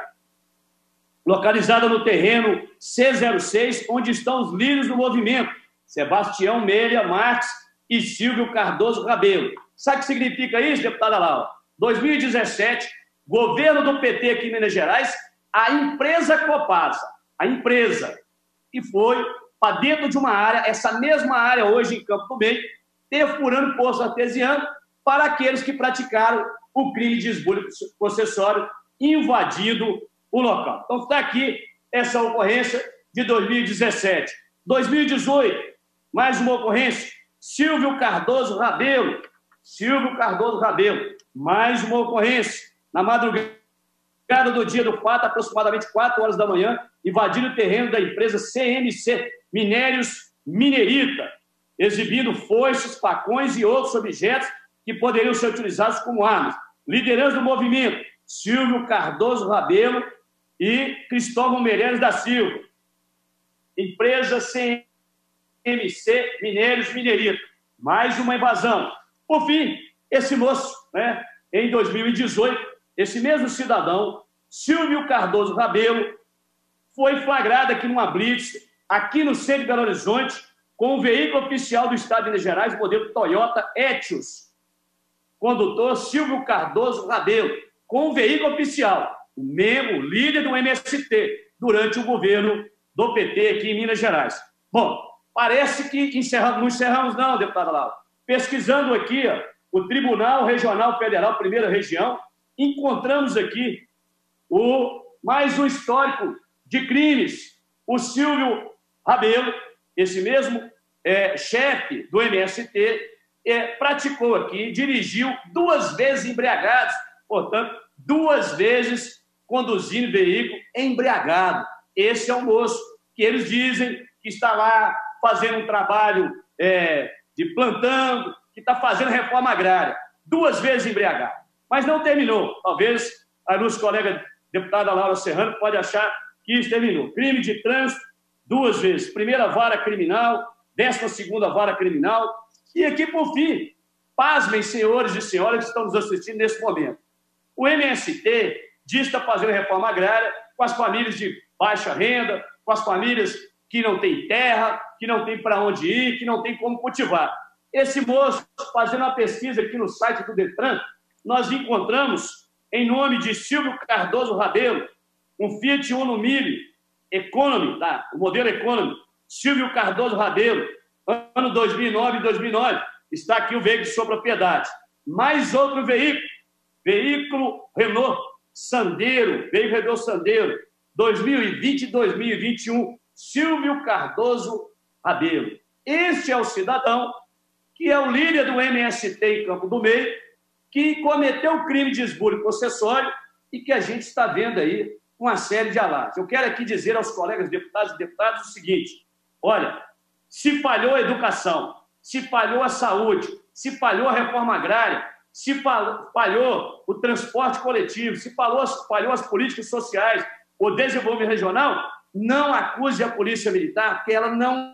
localizada no terreno C zero seis, onde estão os líderes do movimento, Sebastião Meira Marques e Silvio Cardoso Rabelo. Sabe o que significa isso, deputada Laura? dois mil e dezessete, governo do P T aqui em Minas Gerais, a empresa Copasa, a empresa, que foi para dentro de uma área, essa mesma área hoje em Campo do Meio, perfurando poço artesiano para aqueles que praticaram o crime de esbulho possessório, invadindo o local. Então está aqui essa ocorrência de dois mil e dezessete. dois mil e dezoito, mais uma ocorrência, Silvio Cardoso Rabelo, Silvio Cardoso Rabelo, mais uma ocorrência, na madrugada do dia do fato, aproximadamente quatro horas da manhã, invadindo o terreno da empresa C M C Minérios Minerita, exibindo foices, facões e outros objetos que poderiam ser utilizados como armas. Liderança do movimento, Silvio Cardoso Rabelo e Cristóvão Meireles da Silva. Empresa C M C Minérios Minerita. Mais uma invasão. Por fim, esse moço, né, em dois mil e dezoito, esse mesmo cidadão, Silvio Cardoso Rabelo, foi flagrado aqui numa blitz, aqui no centro de Belo Horizonte, com um veículo oficial do Estado de Minas Gerais, modelo Toyota Etios. Condutor Silvio Cardoso Rabelo, com um veículo oficial, o mesmo líder do M S T, durante o governo do P T aqui em Minas Gerais. Bom, parece que encerramos, não encerramos não, deputada Laura. Pesquisando aqui, ó, o Tribunal Regional Federal, primeira região, encontramos aqui o, mais um histórico de crimes. O Silvio Rabelo, esse mesmo é, chefe do M S T, é, praticou aqui, dirigiu duas vezes embriagado, portanto, duas vezes conduzindo veículo embriagado. Esse é o moço que eles dizem que está lá fazendo um trabalho é, de plantando, que está fazendo reforma agrária. Duas vezes embriagado. Mas não terminou. Talvez a ilustre colega deputada Laura Serrano pode achar que isso terminou. Crime de trânsito, duas vezes. Primeira vara criminal, décima segunda vara criminal. E aqui, por fim, pasmem, senhores e senhoras que estão nos assistindo nesse momento. O M S T diz que está fazendo reforma agrária com as famílias de baixa renda, com as famílias que não têm terra, que não têm para onde ir, que não têm como cultivar. Esse moço, fazendo uma pesquisa aqui no site do Detran, nós encontramos, em nome de Silvio Cardoso Rabelo, um Fiat Uno Mille Economy, tá? O modelo Economy, Silvio Cardoso Rabelo, ano dois mil e nove e dois mil e nove, está aqui o veículo de sua propriedade. Mais outro veículo, veículo Renault Sandero, veículo Renault Sandero, dois mil e vinte e dois mil e vinte e um, Silvio Cardoso Rabelo. Este é o cidadão que é o líder do M S T em Campo do Meio, que cometeu o crime de esbulho possessório e que a gente está vendo aí uma série de alardes. Eu quero aqui dizer aos colegas deputados e deputadas o seguinte: olha, se falhou a educação, se falhou a saúde, se falhou a reforma agrária, se falhou o transporte coletivo, se falhou, falhou as políticas sociais, o desenvolvimento regional, não acuse a Polícia Militar, porque ela não,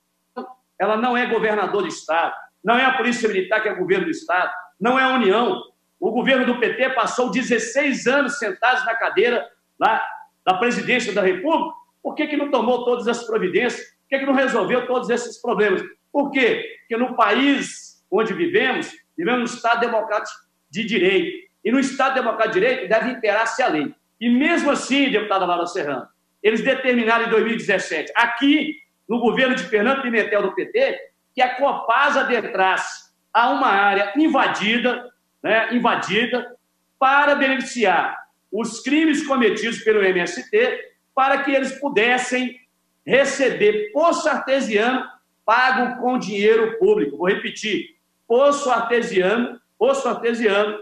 ela não é governador do Estado, não é a Polícia Militar que é governo do Estado, não é a União. O governo do P T passou dezesseis anos sentados na cadeira lá da presidência da República. Por que que não tomou todas as providências? Por que que não resolveu todos esses problemas? Por quê? Porque no país onde vivemos, vivemos no Estado Democrático de Direito. E no Estado Democrático de Direito deve imperar-se a lei. E mesmo assim, deputada Laura Serrano, eles determinaram em dois mil e dezessete, aqui no governo de Fernando Pimentel do P T, que a Copasa adentrasse a uma área invadida, né, invadida, para beneficiar os crimes cometidos pelo M S T, para que eles pudessem receber poço artesiano pago com dinheiro público. Vou repetir, poço artesiano, poço artesiano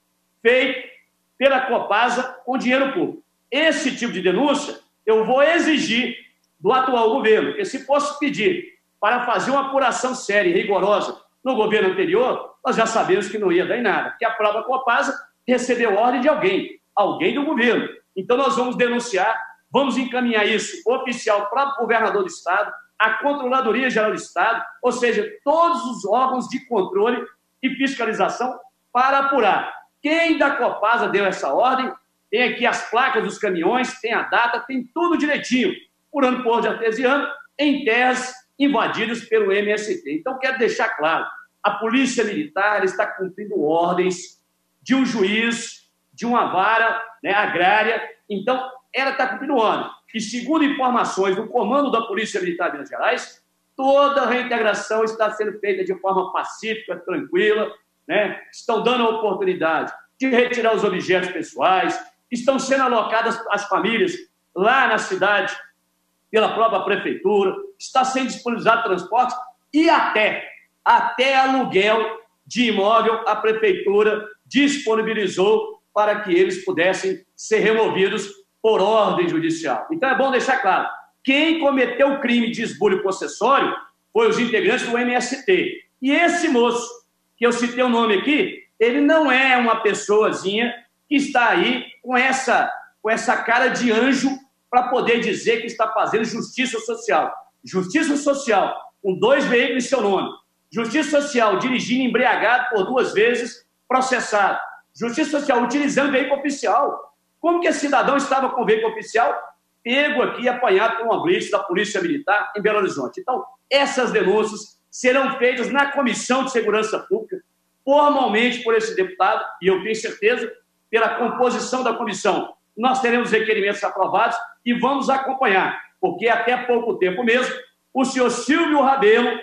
feito pela Copasa com dinheiro público. Esse tipo de denúncia eu vou exigir do atual governo, porque se fosse pedir para fazer uma apuração séria e rigorosa no governo anterior, nós já sabemos que não ia dar em nada, porque a própria Copasa recebeu ordem de alguém, alguém do governo. Então nós vamos denunciar, vamos encaminhar isso oficial ao próprio governador do Estado, à Controladoria Geral do Estado, ou seja, todos os órgãos de controle e fiscalização para apurar quem da Copasa deu essa ordem. Tem aqui as placas dos caminhões, tem a data, tem tudo direitinho, furando poço de artesiano em terras invadidas pelo M S T. Então, quero deixar claro, a Polícia Militar está cumprindo ordens de um juiz, de uma vara, né, agrária. Então, ela está cumprindo ordem. E, segundo informações do comando da Polícia Militar de Minas Gerais, toda a reintegração está sendo feita de forma pacífica, tranquila, né? Estão dando a oportunidade de retirar os objetos pessoais, estão sendo alocadas as famílias lá na cidade pela própria prefeitura, está sendo disponibilizado transporte e até, até aluguel de imóvel a prefeitura disponibilizou para que eles pudessem ser removidos por ordem judicial. Então é bom deixar claro, quem cometeu o crime de esbulho possessório foi os integrantes do M S T. E esse moço, que eu citei o nome aqui, ele não é uma pessoazinha que está aí com essa, com essa cara de anjo para poder dizer que está fazendo justiça social. Justiça social com dois veículos em seu nome. Justiça social dirigindo embriagado por duas vezes, processado. Justiça social utilizando veículo oficial. Como que esse cidadão estava com veículo oficial? Pego aqui e apanhado por uma blitz da Polícia Militar em Belo Horizonte. Então, essas denúncias serão feitas na Comissão de Segurança Pública, formalmente por esse deputado, e eu tenho certeza, pela composição da comissão, nós teremos requerimentos aprovados e vamos acompanhar, porque até pouco tempo mesmo, o senhor Silvio Rabelo,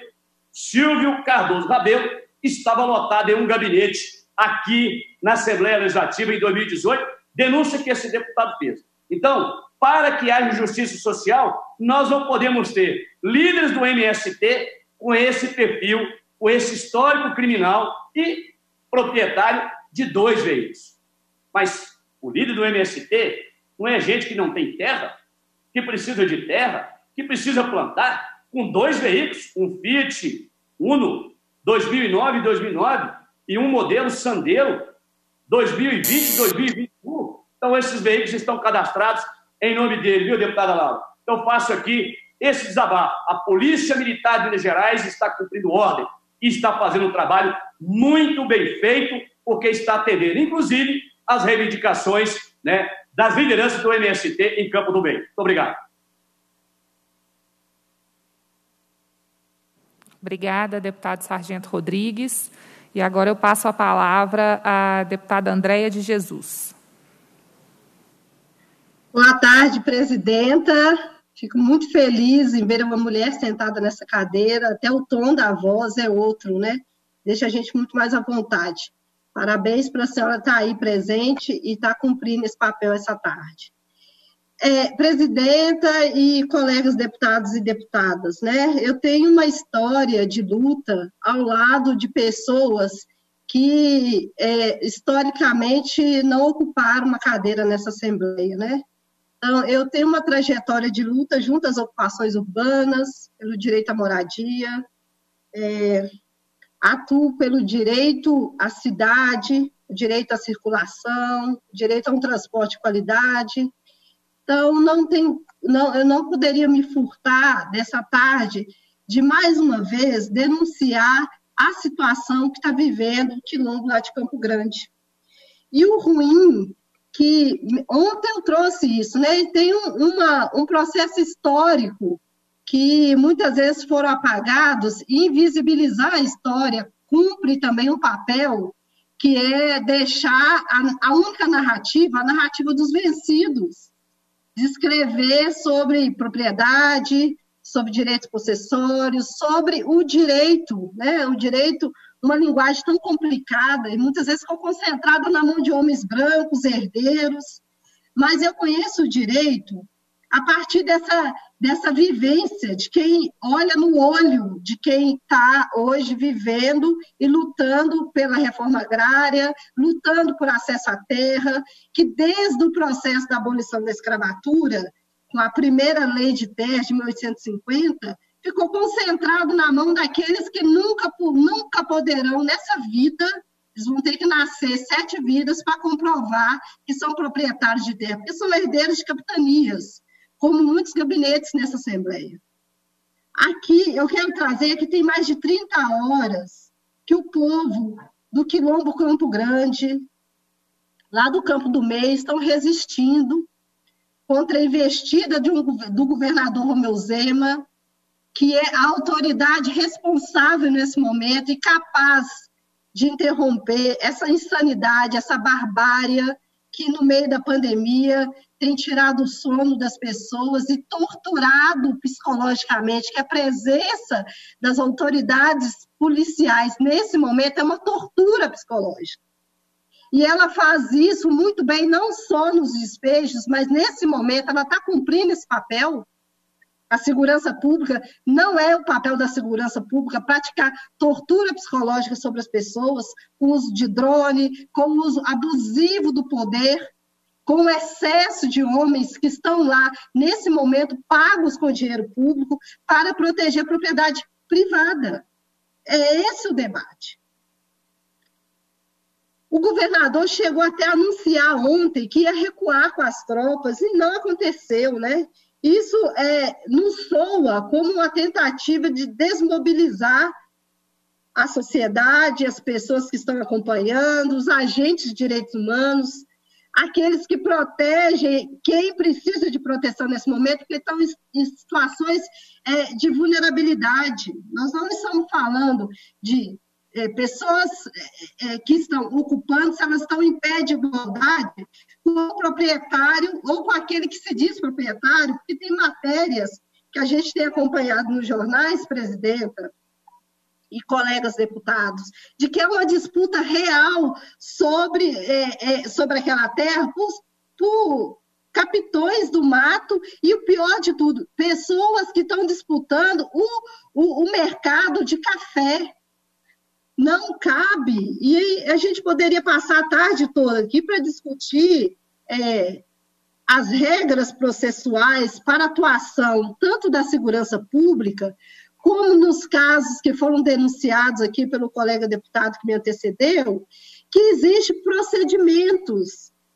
Silvio Cardoso Rabelo, estava lotado em um gabinete aqui na Assembleia Legislativa em dois mil e dezoito, denúncia que esse deputado fez. Então, para que haja justiça social, nós não podemos ter líderes do M S T com esse perfil, com esse histórico criminal e proprietário de dois veículos. Mas o líder do M S T não é gente que não tem terra, que precisa de terra, que precisa plantar, com dois veículos, um Fiat Uno dois mil e nove e dois mil e nove e um modelo Sandero dois mil e vinte e dois mil e vinte e um. Então, esses veículos estão cadastrados em nome dele, viu, deputada Laura? Então, faço aqui esse desabafo. A Polícia Militar de Minas Gerais está cumprindo ordem e está fazendo um trabalho muito bem feito, porque está atendendo, inclusive, as reivindicações, né, das lideranças do M S T em Campo do Bem. Muito obrigado. Obrigada, deputado Sargento Rodrigues. E agora eu passo a palavra à deputada Andréia de Jesus. Boa tarde, presidenta. Fico muito feliz em ver uma mulher sentada nessa cadeira. Até o tom da voz é outro, né? Deixa a gente muito mais à vontade. Parabéns para a senhora estar aí presente e estar cumprindo esse papel essa tarde. É, presidenta e colegas deputados e deputadas, né? Eu tenho uma história de luta ao lado de pessoas que, é, historicamente, não ocuparam uma cadeira nessa Assembleia, né? Então, eu tenho uma trajetória de luta junto às ocupações urbanas, pelo direito à moradia, é, atuo pelo direito à cidade, o direito à circulação, direito a um transporte de qualidade. Então, não tem, não, eu não poderia me furtar dessa tarde de, mais uma vez, denunciar a situação que está vivendo o Quilombo lá de Campo Grande. E o ruim, que ontem eu trouxe isso, né? E tem um, uma, um processo histórico que muitas vezes foram apagados, e invisibilizar a história cumpre também um papel que é deixar a, a única narrativa, a narrativa dos vencidos, descrever sobre propriedade, sobre direitos possessórios, sobre o direito, né? O direito, uma linguagem tão complicada, e muitas vezes ficou concentrada na mão de homens brancos, herdeiros, mas eu conheço o direito a partir dessa, dessa vivência, de quem olha no olho de quem está hoje vivendo e lutando pela reforma agrária, lutando por acesso à terra, que desde o processo da abolição da escravatura, com a primeira lei de terras de mil oitocentos e cinquenta, ficou concentrado na mão daqueles que nunca, nunca poderão, nessa vida, eles vão ter que nascer sete vidas para comprovar que são proprietários de terra, porque são herdeiros de capitanias, como muitos gabinetes nessa Assembleia. Aqui, eu quero trazer que tem mais de trinta horas que o povo do Quilombo Campo Grande, lá do Campo do Meio, estão resistindo contra a investida de um, do governador Romeu Zema, que é a autoridade responsável nesse momento e capaz de interromper essa insanidade, essa barbárie que, no meio da pandemia, tem tirado o sono das pessoas e torturado psicologicamente, que a presença das autoridades policiais nesse momento é uma tortura psicológica. E ela faz isso muito bem, não só nos despejos, mas nesse momento ela está cumprindo esse papel. A segurança pública não é o papel da segurança pública praticar tortura psicológica sobre as pessoas, com o uso de drone, com o uso abusivo do poder, com o excesso de homens que estão lá, nesse momento, pagos com dinheiro público para proteger a propriedade privada. É esse o debate. O governador chegou até a anunciar ontem que ia recuar com as tropas, e não aconteceu, né? Isso é, nos soa como uma tentativa de desmobilizar a sociedade, as pessoas que estão acompanhando, os agentes de direitos humanos, aqueles que protegem quem precisa de proteção nesse momento, porque estão em situações é, de vulnerabilidade. Nós não estamos falando de é, pessoas é, que estão ocupando, se elas estão em pé de igualdade com o proprietário ou com aquele que se diz proprietário, porque tem matérias que a gente tem acompanhado nos jornais, presidenta, e colegas deputados, de que é uma disputa real sobre, é, é, sobre aquela terra por, por capitões do mato, e o pior de tudo, pessoas que estão disputando o, o, o mercado de café. Não cabe, e a gente poderia passar a tarde toda aqui para discutir é, as regras processuais para atuação tanto da segurança pública, como nos casos que foram denunciados aqui pelo colega deputado que me antecedeu, que existem procedimentos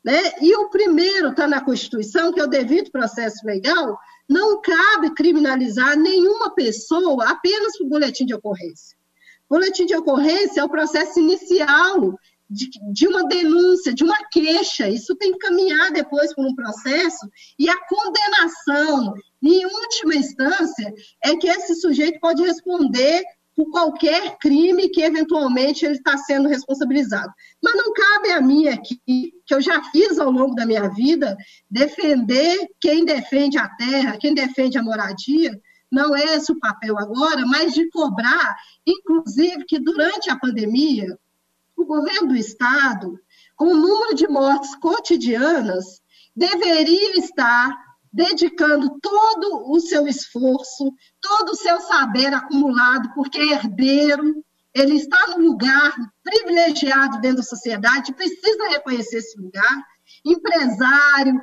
né? E o primeiro está na Constituição, que é o devido processo legal. Não cabe criminalizar nenhuma pessoa apenas por boletim de ocorrência. Boletim de ocorrência é o processo inicial de, de uma denúncia, de uma queixa. Isso tem que caminhar depois por um processo, e a condenação, em última instância, é que esse sujeito pode responder por qualquer crime que, eventualmente, ele está sendo responsabilizado. Mas não cabe a mim aqui, que eu já fiz ao longo da minha vida, defender quem defende a terra, quem defende a moradia. Não é esse o papel agora, mas de cobrar, inclusive, que durante a pandemia, o governo do Estado, com o número de mortes cotidianas, deveria estar dedicando todo o seu esforço, todo o seu saber acumulado, porque é herdeiro, ele está num lugar privilegiado dentro da sociedade, precisa reconhecer esse lugar, empresário,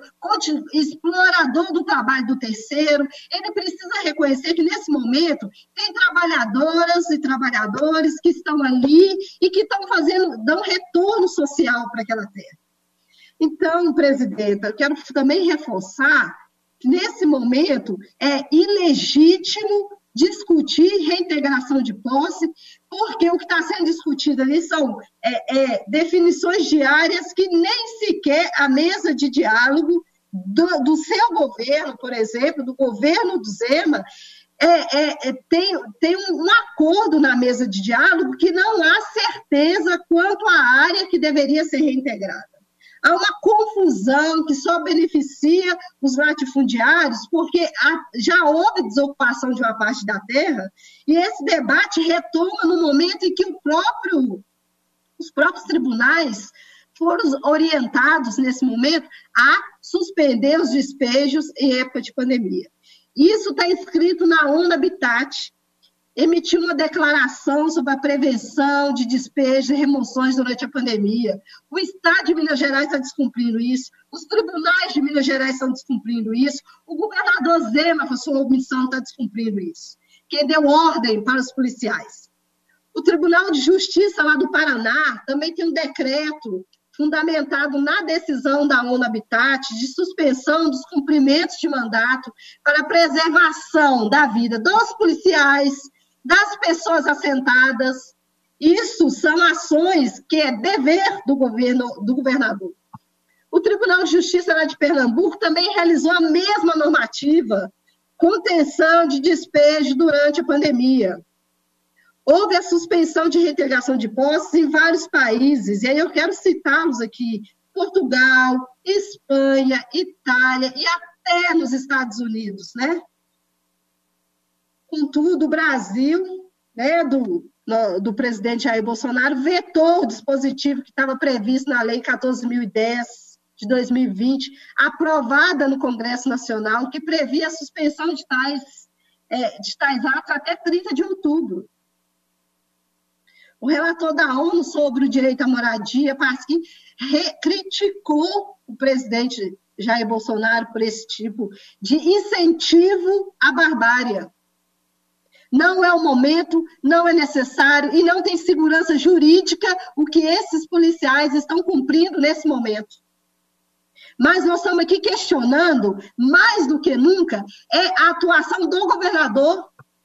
explorador do trabalho do terceiro, ele precisa reconhecer que, nesse momento, tem trabalhadoras e trabalhadores que estão ali e que estão fazendo, dão retorno social para aquela terra. Então, presidenta, eu quero também reforçar que, nesse momento, é ilegítimo discutir reintegração de posse, porque o que está sendo discutido ali são é, é, definições diárias que nem sequer a mesa de diálogo do, do seu governo, por exemplo, do governo do Zema, é, é, é, tem, tem um, um acordo na mesa de diálogo que não há certeza quanto à área que deveria ser reintegrada. Há uma confusão que só beneficia os latifundiários, porque há, já houve desocupação de uma parte da terra, e esse debate retoma no momento em que o próprio, os próprios tribunais foram orientados, nesse momento, a suspender os despejos em época de pandemia. Isso está escrito na ONU Habitat, emitiu uma declaração sobre a prevenção de despejos e remoções durante a pandemia. O Estado de Minas Gerais está descumprindo isso, os tribunais de Minas Gerais estão descumprindo isso, o governador Zema, com a sua omissão, está descumprindo isso. Quem deu ordem para os policiais. O Tribunal de Justiça lá do Paraná também tem um decreto fundamentado na decisão da ONU Habitat de suspensão dos cumprimentos de mandato para a preservação da vida dos policiais, das pessoas assentadas. Isso são ações que é dever do governo, do governador. O Tribunal de Justiça lá de Pernambuco também realizou a mesma normativa, contenção de despejo durante a pandemia. Houve a suspensão de reintegração de posses em vários países, e aí eu quero citá-los aqui: Portugal, Espanha, Itália e até nos Estados Unidos, né? Contudo, o Brasil, né, do, no, do presidente Jair Bolsonaro, vetou o dispositivo que estava previsto na Lei quatorze mil e dez de dois mil e vinte, aprovada no Congresso Nacional, que previa a suspensão de tais, é, de tais atos até trinta de outubro. O relator da ONU sobre o direito à moradia, Pasquim, criticou o presidente Jair Bolsonaro por esse tipo de incentivo à barbárie. Não é o momento, não é necessário e não tem segurança jurídica o que esses policiais estão cumprindo nesse momento. Mas nós estamos aqui questionando, mais do que nunca, é a atuação do governador.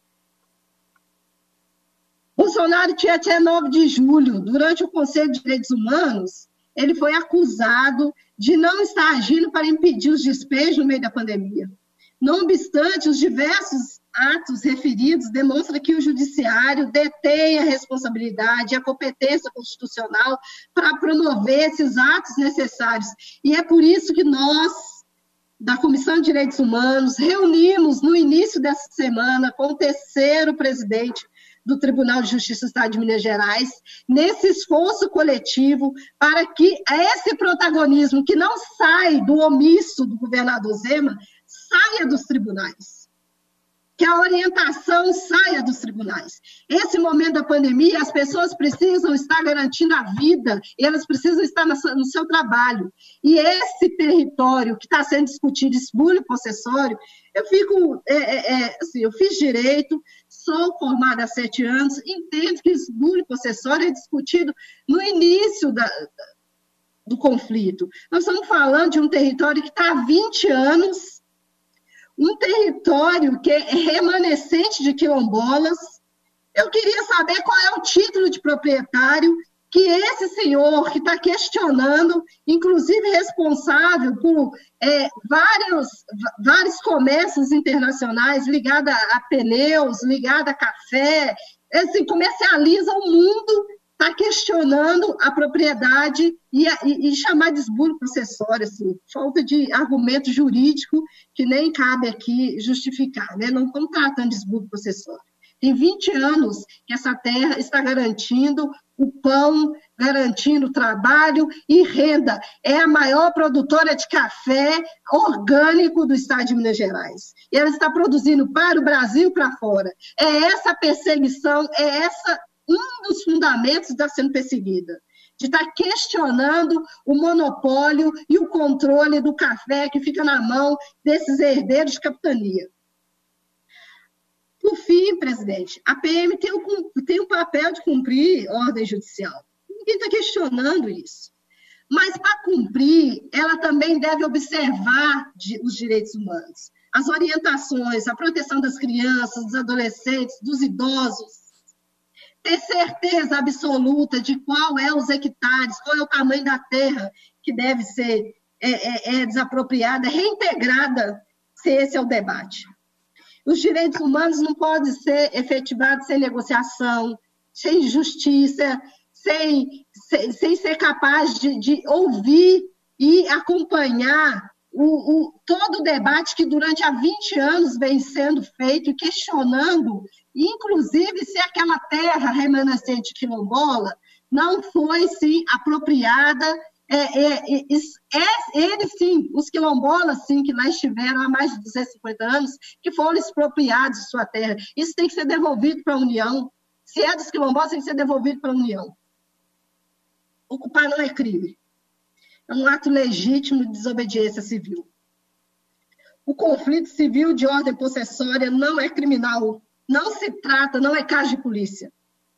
Bolsonaro, dia dezenove de julho, durante o Conselho de Direitos Humanos, ele foi acusado de não estar agindo para impedir os despejos no meio da pandemia. Não obstante, os diversos atos referidos demonstram que o judiciário detém a responsabilidade e a competência constitucional para promover esses atos necessários. E é por isso que nós, da Comissão de Direitos Humanos, reunimos no início dessa semana com o terceiro presidente do Tribunal de Justiça do Estado de Minas Gerais, nesse esforço coletivo para que esse protagonismo que não sai do omisso do governador Zema, saia dos tribunais, que a orientação saia dos tribunais. Esse momento da pandemia, as pessoas precisam estar garantindo a vida, elas precisam estar no seu trabalho. E esse território que está sendo discutido, esse bullying possessório, eu fico, é, é, assim, eu fiz direito, sou formada há sete anos, entendo que esse bullying possessório é discutido no início da, do conflito. Nós estamos falando de um território que está há vinte anos, um território que é remanescente de quilombolas. Eu queria saber qual é o título de proprietário que esse senhor que está questionando, inclusive responsável por é, vários, vários comércios internacionais ligados a pneus, ligados a café, assim, comercializa o mundo, está questionando a propriedade e, e, e chamar de esbulho possessório, assim, falta de argumento jurídico que nem cabe aqui justificar, né? Não estamos tratando de esbulho possessório. Tem vinte anos que essa terra está garantindo o pão, garantindo trabalho e renda. É a maior produtora de café orgânico do estado de Minas Gerais. E ela está produzindo para o Brasil e para fora. É essa perseguição, é essa um dos fundamentos da sendo perseguida, de estar questionando o monopólio e o controle do café que fica na mão desses herdeiros de capitania. Por fim, presidente, a P M tem o, tem o papel de cumprir ordem judicial. Ninguém está questionando isso. Mas, para cumprir, ela também deve observar de, os direitos humanos, as orientações, a proteção das crianças, dos adolescentes, dos idosos, ter certeza absoluta de qual é os hectares, qual é o tamanho da terra que deve ser é, é, é desapropriada, reintegrada, se esse é o debate. Os direitos humanos não podem ser efetivados sem negociação, sem justiça, sem, sem, sem ser capaz de, de ouvir e acompanhar o, o, todo o debate que durante há vinte anos vem sendo feito, questionando, inclusive, se aquela terra remanescente quilombola não foi, sim, apropriada. É, é, é, é, eles, sim, os quilombolas, sim, que lá estiveram há mais de duzentos e cinquenta anos, que foram expropriados de sua terra. Isso tem que ser devolvido para a União. Se é dos quilombolas, tem que ser devolvido para a União. Ocupar não é crime. É um ato legítimo de desobediência civil. O conflito civil de ordem possessória não é criminal. Não se trata, não é caso de polícia.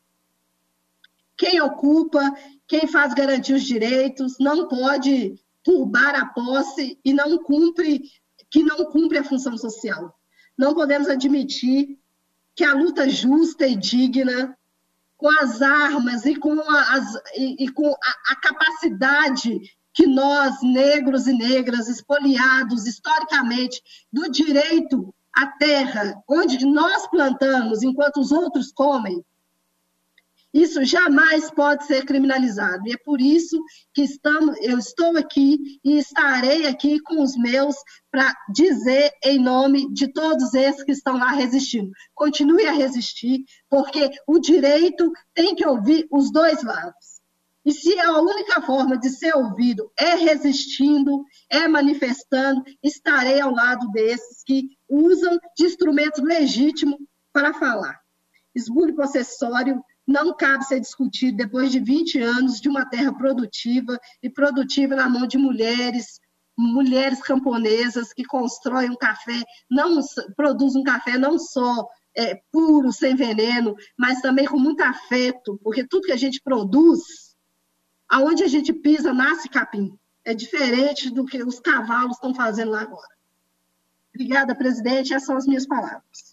Quem ocupa, quem faz garantir os direitos, não pode turbar a posse e não cumpre, que não cumpre a função social. Não podemos admitir que a luta justa e digna, com as armas e com, as, e, e com a, a capacidade que nós, negros e negras, espoliados historicamente do direito à terra, onde nós plantamos enquanto os outros comem, isso jamais pode ser criminalizado. E é por isso que estamos, eu estou aqui e estarei aqui com os meus para dizer em nome de todos esses que estão lá resistindo. Continue a resistir, porque o direito tem que ouvir os dois lados. E se a única forma de ser ouvido é resistindo, é manifestando, estarei ao lado desses que usam de instrumentos legítimos para falar. Esbulho possessório não cabe ser discutido depois de vinte anos de uma terra produtiva e produtiva na mão de mulheres, mulheres camponesas que constroem um café, não produzem um café não só é, puro, sem veneno, mas também com muito afeto, porque tudo que a gente produz, aonde a gente pisa, nasce capim. É diferente do que os cavalos estão fazendo lá agora. Obrigada, presidente. Essas são as minhas palavras.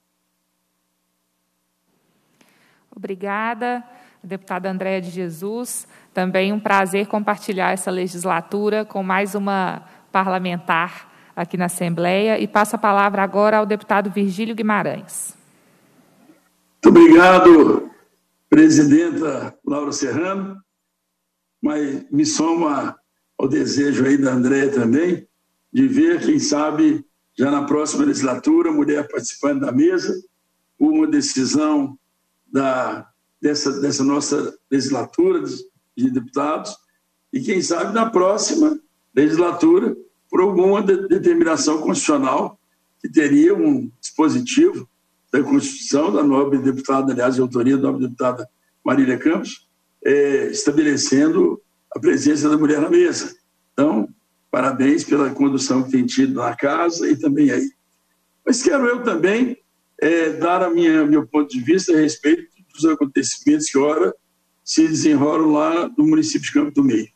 Obrigada, deputada Andréia de Jesus. Também um prazer compartilhar essa legislatura com mais uma parlamentar aqui na Assembleia. E passo a palavra agora ao deputado Virgílio Guimarães. Muito obrigado, presidenta Laura Serrano. Mas me soma ao desejo aí da Andréia também, de ver, quem sabe, já na próxima legislatura, mulher participando da mesa, uma decisão da, dessa, dessa nossa legislatura de, de deputados, e quem sabe na próxima legislatura, por alguma de, determinação constitucional, que teria um dispositivo da Constituição, da nobre deputada, aliás, de autoria da nobre deputada Marília Campos, é, estabelecendo a presença da mulher na mesa. Então, parabéns pela condução que tem tido na casa e também aí. Mas quero eu também é, dar a minha meu ponto de vista a respeito dos acontecimentos que ora se desenrolam lá no município de Campo do Meio.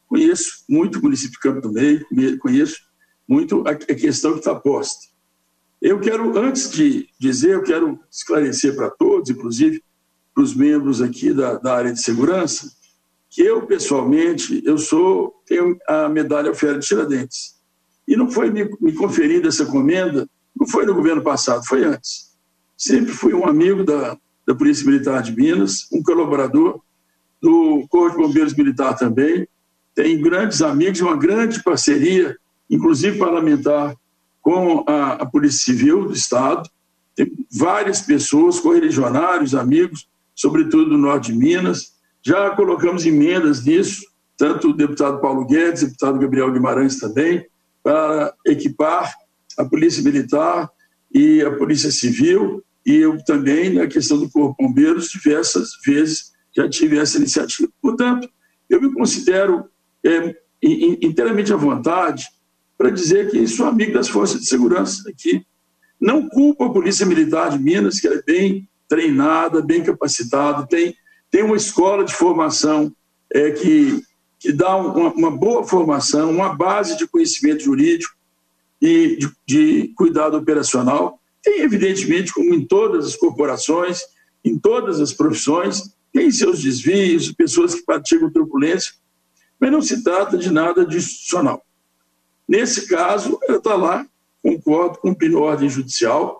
conheço muito o município de Campo do Meio, conheço muito a questão que está posta. Eu quero, antes de dizer, eu quero esclarecer para todos, inclusive para os membros aqui da, da área de segurança, que eu, pessoalmente, eu sou, tenho a medalha Alfredo Tiradentes. E não foi me, me conferida essa comenda, não foi no governo passado, foi antes. Sempre fui um amigo da, da Polícia Militar de Minas, um colaborador do Corpo de Bombeiros Militar também. Tenho grandes amigos, uma grande parceria, inclusive parlamentar, com a, a Polícia Civil do Estado. Tem várias pessoas, correligionários, amigos, sobretudo do norte de Minas. Já colocamos emendas nisso, tanto o deputado Paulo Guedes, o deputado Gabriel Guimarães também, para equipar a Polícia Militar e a Polícia Civil, e eu também, na questão do Corpo de Bombeiros, diversas vezes já tive essa iniciativa. Portanto, eu me considero é, inteiramente à vontade para dizer que sou amigo das forças de segurança aqui. Não culpo a Polícia Militar de Minas, que é bem treinada, bem capacitada, tem, tem uma escola de formação é, que, que dá uma, uma boa formação, uma base de conhecimento jurídico e de, de cuidado operacional. Tem, evidentemente, como em todas as corporações, em todas as profissões, tem seus desvios, pessoas que praticam truculência, mas não se trata de nada de institucional. Nesse caso, ela está lá, concordo, cumprindo ordem judicial,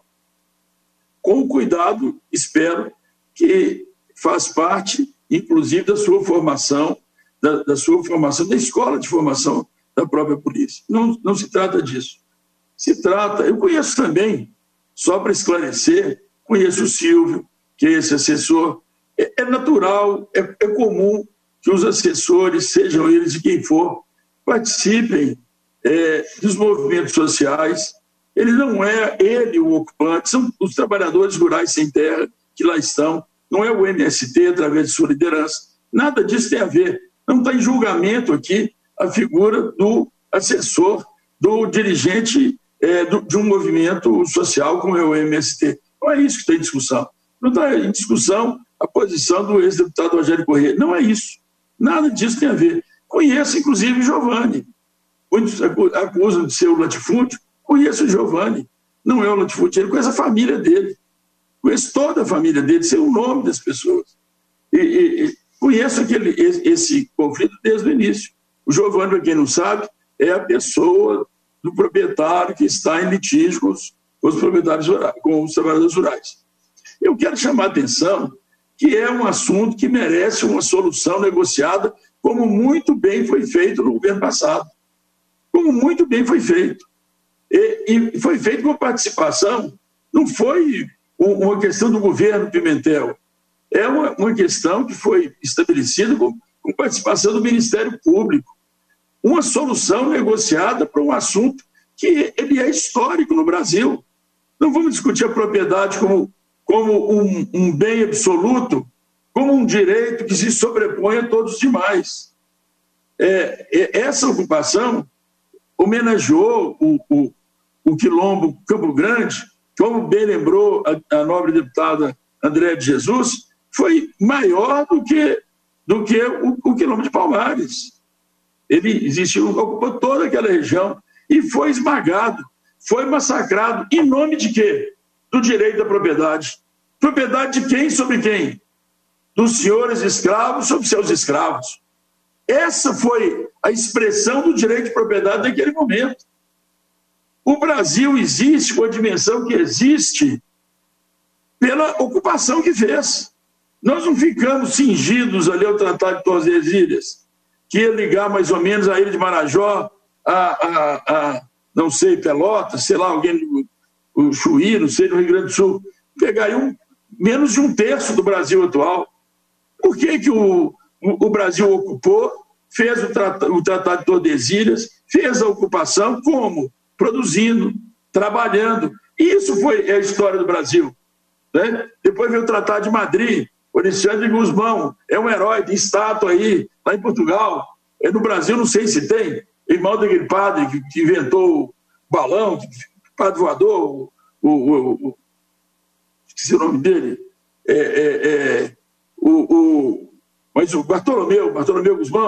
com o cuidado, espero, que faz parte, inclusive, da sua formação, da, da sua formação, da escola de formação da própria polícia. Não, não se trata disso. Se trata, eu conheço também, só para esclarecer, conheço o Silvio, que é esse assessor. É, é natural, é, é comum que os assessores, sejam eles de quem for, participem é, dos movimentos sociais. Ele não é ele o ocupante, são os trabalhadores rurais sem terra que lá estão, não é o M S T através de sua liderança. Nada disso tem a ver. Não está em julgamento aqui a figura do assessor, do dirigente é, do, de um movimento social como é o M S T. Não é isso que está em discussão. Não está em discussão a posição do ex-deputado Rogério Corrêa. Não é isso. Nada disso tem a ver. Conheço, inclusive, o Giovanni. Muitos acusam de ser o latifúndio. Conheço o Giovanni. Não é o latifúndio, ele conhece a família dele. Conheço toda a família dele, sei o nome das pessoas. E, e, e conheço aquele, esse conflito desde o início. O Giovanni, para quem não sabe, é a pessoa do proprietário que está em litígio com os, com os proprietários rurais, com os trabalhadores rurais. Eu quero chamar a atenção que é um assunto que merece uma solução negociada, como muito bem foi feito no governo passado. Como muito bem foi feito. E, e foi feito com participação, não foi uma questão do governo Pimentel, é uma, uma questão que foi estabelecida com, com participação do Ministério Público. Uma solução negociada para um assunto que ele é histórico no Brasil. Não vamos discutir a propriedade como, como um, um bem absoluto, como um direito que se sobrepõe a todos os demais. É, é, essa ocupação homenageou o, o, o Quilombo Campo Grande, como bem lembrou a, a nobre deputada Andréa de Jesus, foi maior do que, do que o, o Quilombo de Palmares. Ele existiu, ocupou toda aquela região e foi esmagado, foi massacrado. Em nome de quê? Do direito da propriedade. Propriedade de quem sobre quem? Dos senhores escravos sobre seus escravos. Essa foi a expressão do direito de propriedade naquele momento. O Brasil existe com a dimensão que existe pela ocupação que fez. Nós não ficamos cingidos ali ao Tratado de Tordesilhas, que ia ligar mais ou menos a Ilha de Marajó, a, a, a não sei, Pelotas, sei lá, alguém do o Chuí, não sei, do Rio Grande do Sul, pegaria um, menos de um terço do Brasil atual. Por que, que o, o, o Brasil ocupou, fez o, trat, o Tratado de Tordesilhas, fez a ocupação como? Produzindo, trabalhando. E isso foi a história do Brasil. Né? Depois veio o Tratado de Madrid, o Alexandre Guzmão é um herói, tem estátua aí, lá em Portugal. É no Brasil, não sei se tem, irmão daquele padre que, que inventou o balão, que, padre voador, o, o, o, esqueci o nome dele, é, é, é, o, o, mas o Bartolomeu, Bartolomeu Guzmão,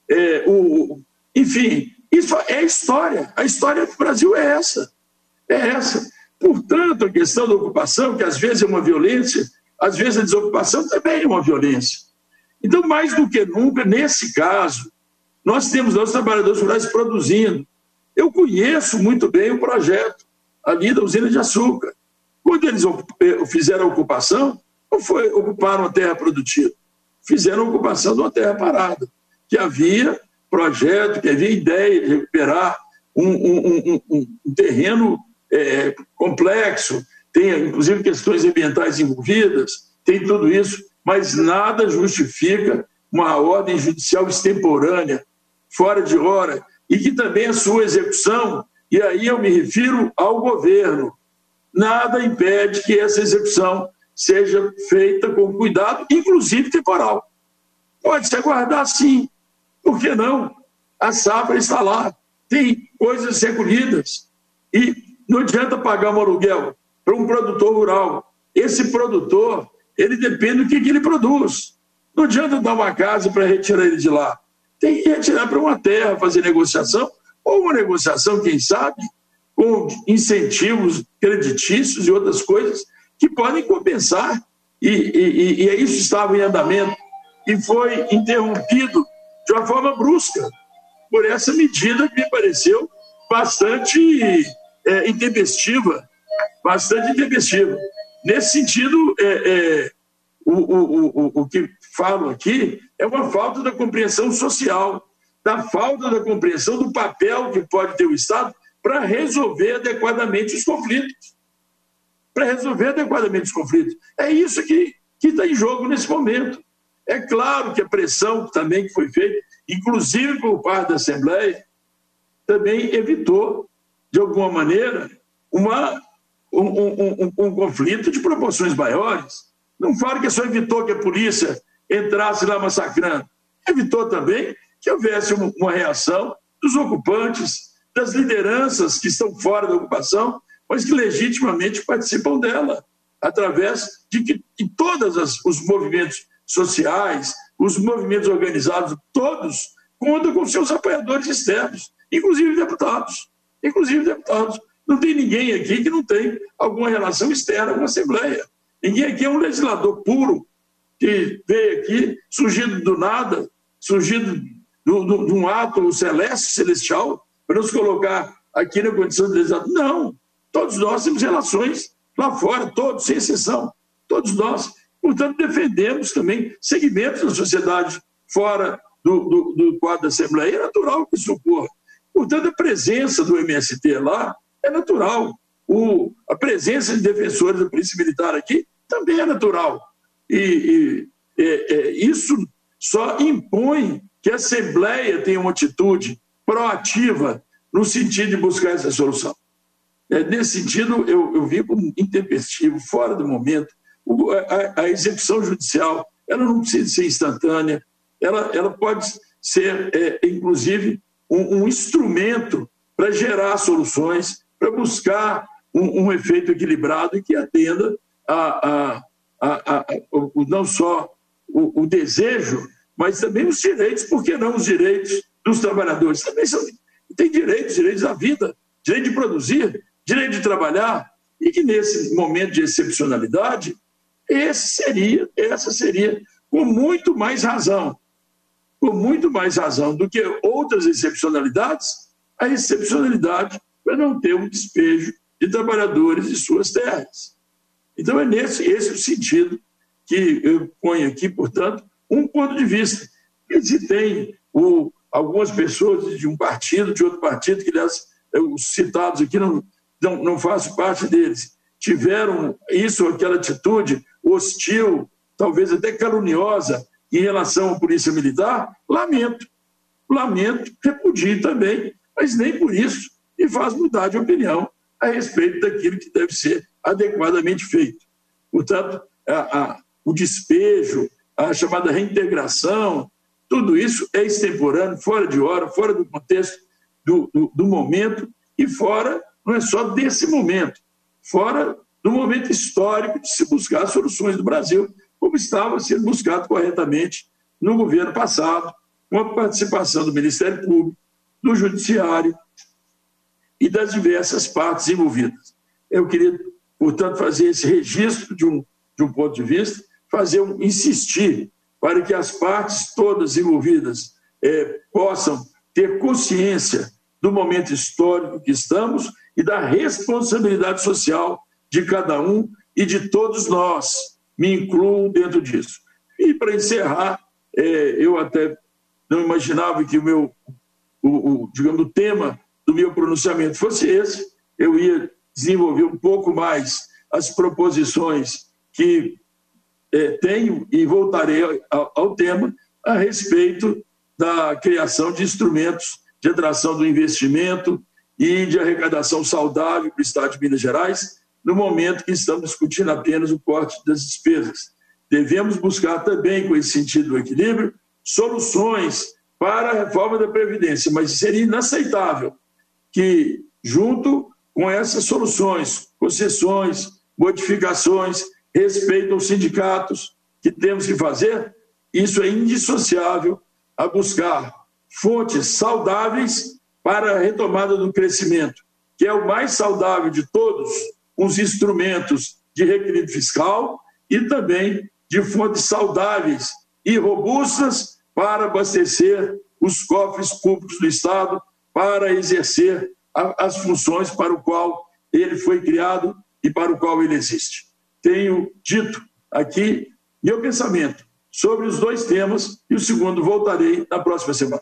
é, o, enfim, isso é história. A história do Brasil é essa. É essa. Portanto, a questão da ocupação, que às vezes é uma violência, às vezes a desocupação também é uma violência. Então, mais do que nunca, nesse caso, nós temos os trabalhadores rurais produzindo. Eu conheço muito bem o projeto ali da usina de açúcar. Quando eles fizeram a ocupação, não foi ocupar uma terra produtiva, fizeram a ocupação de uma terra parada, que havia projeto, que havia ideia de recuperar um, um, um, um, um terreno é, complexo, tem inclusive questões ambientais envolvidas, tem tudo isso, mas nada justifica uma ordem judicial extemporânea, fora de hora, e que também a sua execução, e aí eu me refiro ao governo, nada impede que essa execução seja feita com cuidado, inclusive temporal. Pode se aguardar, sim. Por que não? A safra está lá, tem coisas a ser colhidas. E não adianta pagar um aluguel para um produtor rural. Esse produtor, ele depende do que, que ele produz. Não adianta dar uma casa para retirar ele de lá. Tem que retirar para uma terra, fazer negociação, ou uma negociação, quem sabe, com incentivos creditícios e outras coisas que podem compensar. E, e, e isso estava em andamento e foi interrompido de uma forma brusca por essa medida que me pareceu bastante é, intempestiva, bastante intempestiva. Nesse sentido, é, é, o, o, o, o que falo aqui é uma falta da compreensão social, da falta da compreensão do papel que pode ter o Estado para resolver adequadamente os conflitos. Para resolver adequadamente os conflitos. É isso que está em jogo nesse momento. É claro que a pressão também que foi feita, inclusive por parte da Assembleia, também evitou, de alguma maneira, uma, um, um, um, um conflito de proporções maiores. Não falo que só evitou que a polícia entrasse lá massacrando. Evitou também que houvesse uma, uma reação dos ocupantes, das lideranças que estão fora da ocupação, mas que legitimamente participam dela, através de que de todos os movimentos sociais, os movimentos organizados, todos contam com seus apoiadores externos, inclusive deputados. Inclusive deputados. Não tem ninguém aqui que não tem alguma relação externa com a Assembleia. Ninguém aqui é um legislador puro, que veio aqui surgindo do nada, surgindo de um ato celeste, celestial, para nos colocar aqui na condição de legislador. Não. Todos nós temos relações lá fora, todos, sem exceção, todos nós. Portanto, defendemos também segmentos da sociedade fora do, do, do quadro da Assembleia. É natural que isso ocorra. Portanto, a presença do M S T lá é natural. O, a presença de defensores da Polícia Militar aqui também é natural. E, e é, é, isso só impõe que a Assembleia tenha uma atitude proativa no sentido de buscar essa solução. É, nesse sentido, eu, eu vi como intempestivo, fora do momento. O, a, a execução judicial, ela não precisa ser instantânea, ela, ela pode ser, é, inclusive, um, um instrumento para gerar soluções, para buscar um, um efeito equilibrado e que atenda a, a, a, a, o, não só o, o desejo, mas também os direitos, por que não os direitos dos trabalhadores? Também são, tem direitos, direitos à vida, direito de produzir, direito de trabalhar, e que nesse momento de excepcionalidade, esse seria, essa seria, com muito mais razão, com muito mais razão do que outras excepcionalidades, a excepcionalidade para não ter um despejo de trabalhadores de suas terras. Então é nesse esse o sentido que eu ponho aqui, portanto, um ponto de vista. E se tem o, algumas pessoas de um partido, de outro partido, que aliás, os citados aqui não Não, não faço parte deles, tiveram isso ou aquela atitude hostil, talvez até caluniosa, em relação à Polícia Militar, lamento. Lamento, repudio também, mas nem por isso me faz mudar de opinião a respeito daquilo que deve ser adequadamente feito. Portanto, a, a, o despejo, a chamada reintegração, tudo isso é extemporâneo, fora de hora, fora do contexto do, do, do momento e fora não é só desse momento, fora do momento histórico de se buscar soluções do Brasil, como estava sendo buscado corretamente no governo passado, com a participação do Ministério Público, do Judiciário e das diversas partes envolvidas. Eu queria, portanto, fazer esse registro de um, de um ponto de vista, fazer um, insistir para que as partes todas envolvidas é, possam ter consciência do momento histórico que estamos e da responsabilidade social de cada um e de todos nós. Me incluo dentro disso. E, para encerrar, é, eu até não imaginava que o meu, o, o, digamos, o tema do meu pronunciamento fosse esse. Eu ia desenvolver um pouco mais as proposições que é, tenho e voltarei ao, ao tema a respeito da criação de instrumentos de atração do investimento e de arrecadação saudável para o Estado de Minas Gerais, no momento que estamos discutindo apenas o corte das despesas. Devemos buscar também, com esse sentido do equilíbrio, soluções para a reforma da Previdência, mas seria inaceitável que, junto com essas soluções, concessões, modificações, respeito aos sindicatos que temos que fazer, isso é indissociável a buscar fontes saudáveis para a retomada do crescimento, que é o mais saudável de todos, os instrumentos de reequilíbrio fiscal e também de fontes saudáveis e robustas para abastecer os cofres públicos do Estado, para exercer a, as funções para o qual ele foi criado e para o qual ele existe. Tenho dito aqui meu pensamento sobre os dois temas e o segundo voltarei na próxima semana.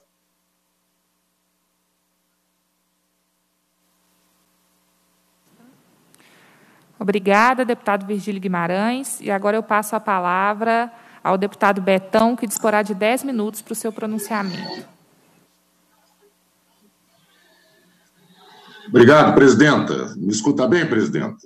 Obrigada, deputado Virgílio Guimarães. E agora eu passo a palavra ao deputado Betão, que disporá de dez minutos para o seu pronunciamento. Obrigado, presidenta. Me escuta bem, presidenta?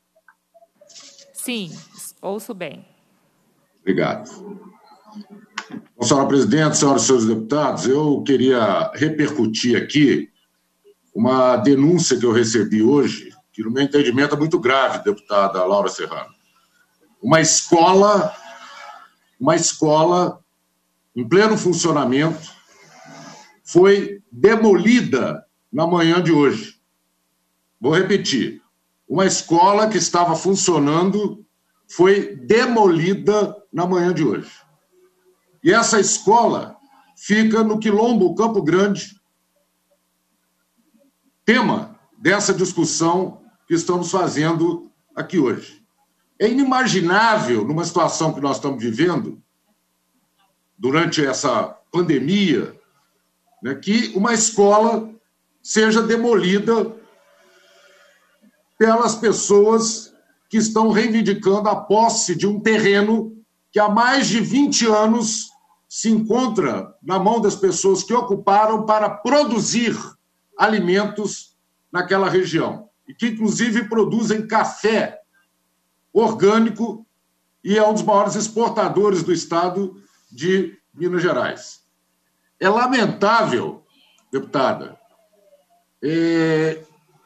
Sim, ouço bem. Obrigado. Bom, senhora presidente, senhoras e senhores deputados, eu queria repercutir aqui uma denúncia que eu recebi hoje, que, no meu entendimento, é muito grave, deputada Laura Serrano. Uma escola, uma escola em pleno funcionamento foi demolida na manhã de hoje. Vou repetir. Uma escola que estava funcionando foi demolida na manhã de hoje. E essa escola fica no Quilombo Campo Grande, tema dessa discussão que estamos fazendo aqui hoje. É inimaginável, numa situação que nós estamos vivendo, durante essa pandemia, né, que uma escola seja demolida pelas pessoas que estão reivindicando a posse de um terreno que há mais de vinte anos se encontra na mão das pessoas que ocuparam para produzir alimentos naquela região, e que, inclusive, produzem café orgânico e é um dos maiores exportadores do estado de Minas Gerais. É lamentável, deputada, é...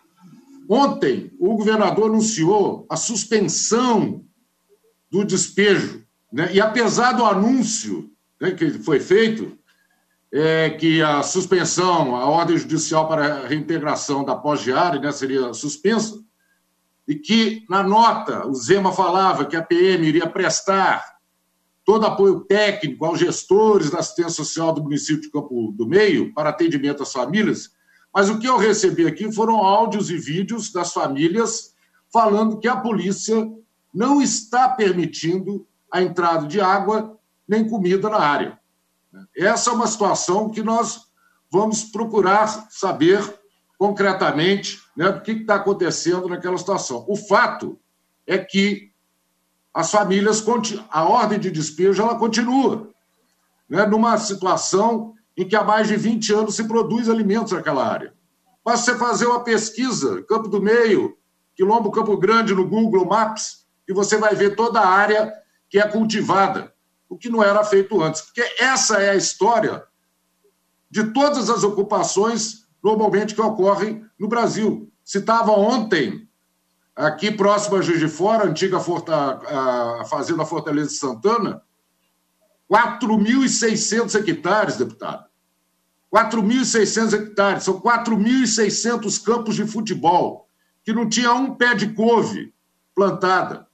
ontem o governador anunciou a suspensão do despejo, né? E apesar do anúncio, né, que foi feito, é, que a suspensão, a ordem judicial para a reintegração da pós-diária, né, seria suspensa, e que, na nota, o Zema falava que a P M iria prestar todo apoio técnico aos gestores da assistência social do município de Campo do Meio para atendimento às famílias, mas o que eu recebi aqui foram áudios e vídeos das famílias falando que a polícia não está permitindo a entrada de água nem comida na área. Essa é uma situação que nós vamos procurar saber concretamente, né, do que está acontecendo naquela situação. O fato é que as famílias, a ordem de despejo, ela continua, né, numa situação em que há mais de vinte anos se produz alimentos naquela área. Basta você fazer uma pesquisa, Campo do Meio, Quilombo Campo Grande, no Google Maps, e você vai ver toda a área que é cultivada, o que não era feito antes. Porque essa é a história de todas as ocupações, normalmente, que ocorrem no Brasil. Citava ontem, aqui próximo a Juiz de Fora, a antiga Forta, a Fazenda Fortaleza de Santana, quatro mil e seiscentos hectares, deputado. quatro mil e seiscentos hectares, são quatro mil e seiscentos campos de futebol, que não tinha um pé de couve plantada.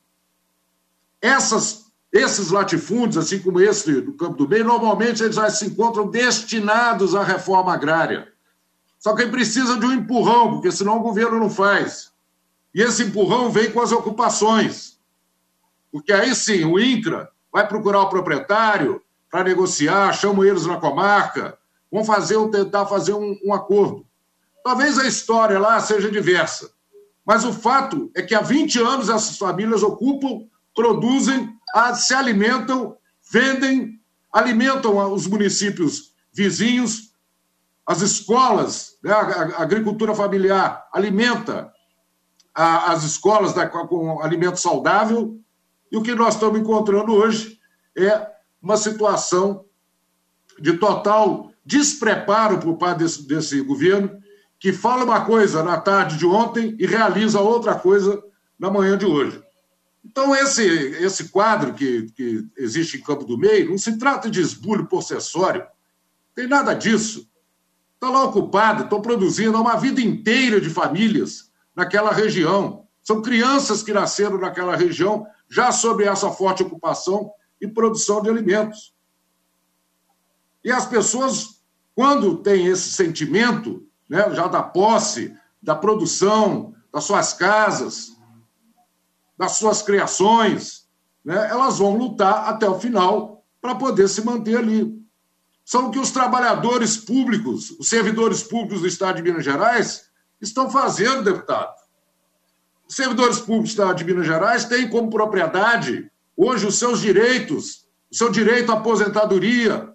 Essas, esses latifúndios, assim como esse do Campo do Bem, normalmente eles já se encontram destinados à reforma agrária. Só que precisa de um empurrão, porque senão o governo não faz. E esse empurrão vem com as ocupações. Porque aí sim, o INCRA vai procurar o proprietário para negociar, chamam eles na comarca, vão fazer, tentar fazer um, um acordo. Talvez a história lá seja diversa, mas o fato é que há vinte anos essas famílias ocupam, produzem, se alimentam, vendem, alimentam os municípios vizinhos, as escolas, né, a agricultura familiar alimenta a, as escolas da, com alimento saudável, e o que nós estamos encontrando hoje é uma situação de total despreparo por parte desse, desse governo, que fala uma coisa na tarde de ontem e realiza outra coisa na manhã de hoje. Então, esse, esse quadro que, que existe em Campo do Meio não se trata de esbulho possessório, não tem nada disso. Está lá ocupado, estão produzindo há uma vida inteira de famílias naquela região. São crianças que nasceram naquela região já sob essa forte ocupação e produção de alimentos. E as pessoas, quando têm esse sentimento, né, já da posse, da produção, das suas casas, das suas criações, né, elas vão lutar até o final para poder se manter ali. São o que os trabalhadores públicos, os servidores públicos do Estado de Minas Gerais estão fazendo, deputado. Os servidores públicos do Estado de Minas Gerais têm como propriedade hoje os seus direitos, o seu direito à aposentadoria,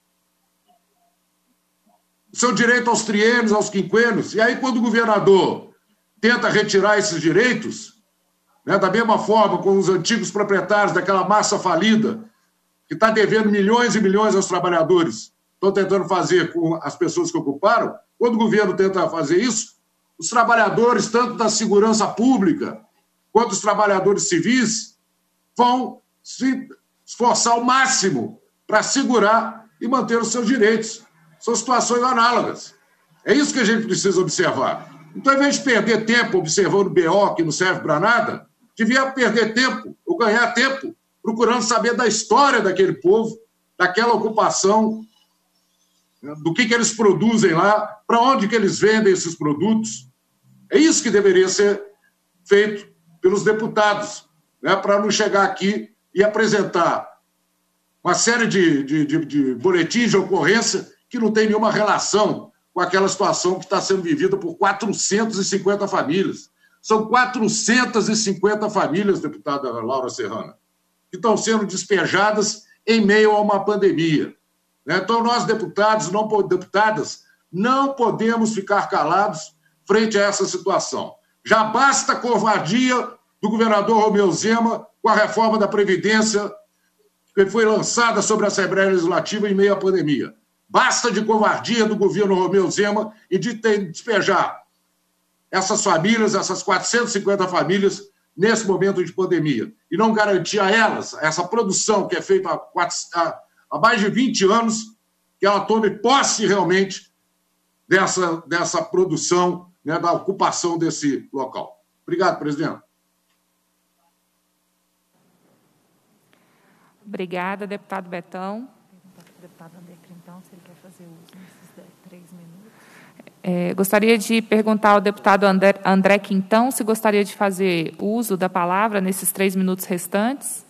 o seu direito aos triênios, aos quinquênios. E aí, quando o governador tenta retirar esses direitos, né, da mesma forma com os antigos proprietários daquela massa falida, que está devendo milhões e milhões aos trabalhadores, estão tentando fazer com as pessoas que ocuparam, quando o governo tenta fazer isso, os trabalhadores, tanto da segurança pública quanto os trabalhadores civis, vão se esforçar ao máximo para segurar e manter os seus direitos. São situações análogas. É isso que a gente precisa observar. Então, ao invés de perder tempo observando o B O, que não serve para nada, devia perder tempo, ou ganhar tempo, procurando saber da história daquele povo, daquela ocupação, do que, que eles produzem lá, para onde que eles vendem esses produtos. É isso que deveria ser feito pelos deputados, né, para não chegar aqui e apresentar uma série de, de, de, de boletins de ocorrência que não tem nenhuma relação com aquela situação que está sendo vivida por quatrocentas e cinquenta famílias. São quatrocentas e cinquenta famílias, deputada Laura Serrana, que estão sendo despejadas em meio a uma pandemia. Então, nós, deputados, não, deputadas, não podemos ficar calados frente a essa situação. Já basta a covardia do governador Romeu Zema com a reforma da Previdência que foi lançada sobre a Assembleia Legislativa em meio à pandemia. Basta de covardia do governo Romeu Zema e de ter, despejar essas famílias, essas quatrocentas e cinquenta famílias, nesse momento de pandemia, e não garantir a elas, essa produção que é feita há, quatro, há, há mais de vinte anos, que ela tome posse realmente dessa, dessa produção, né, da ocupação desse local. Obrigado, presidente. Obrigada, deputado Betão. Deputado André Quintão, se ele quer fazer uso nesses três minutos. É, gostaria de perguntar ao deputado André, André Quintão se gostaria de fazer uso da palavra nesses três minutos restantes.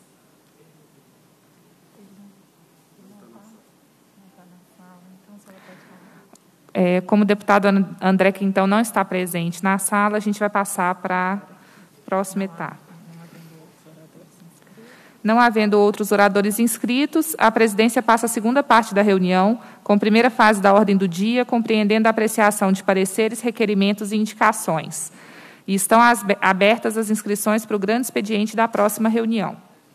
É, como o deputado André Quintão não está presente na sala, a gente vai passar para a próxima etapa. Não havendo outros oradores inscritos, a presidência passa a segunda parte da reunião, com a primeira fase da ordem do dia, compreendendo a apreciação de pareceres, requerimentos e indicações. E estão as, abertas as inscrições para o grande expediente da próxima reunião.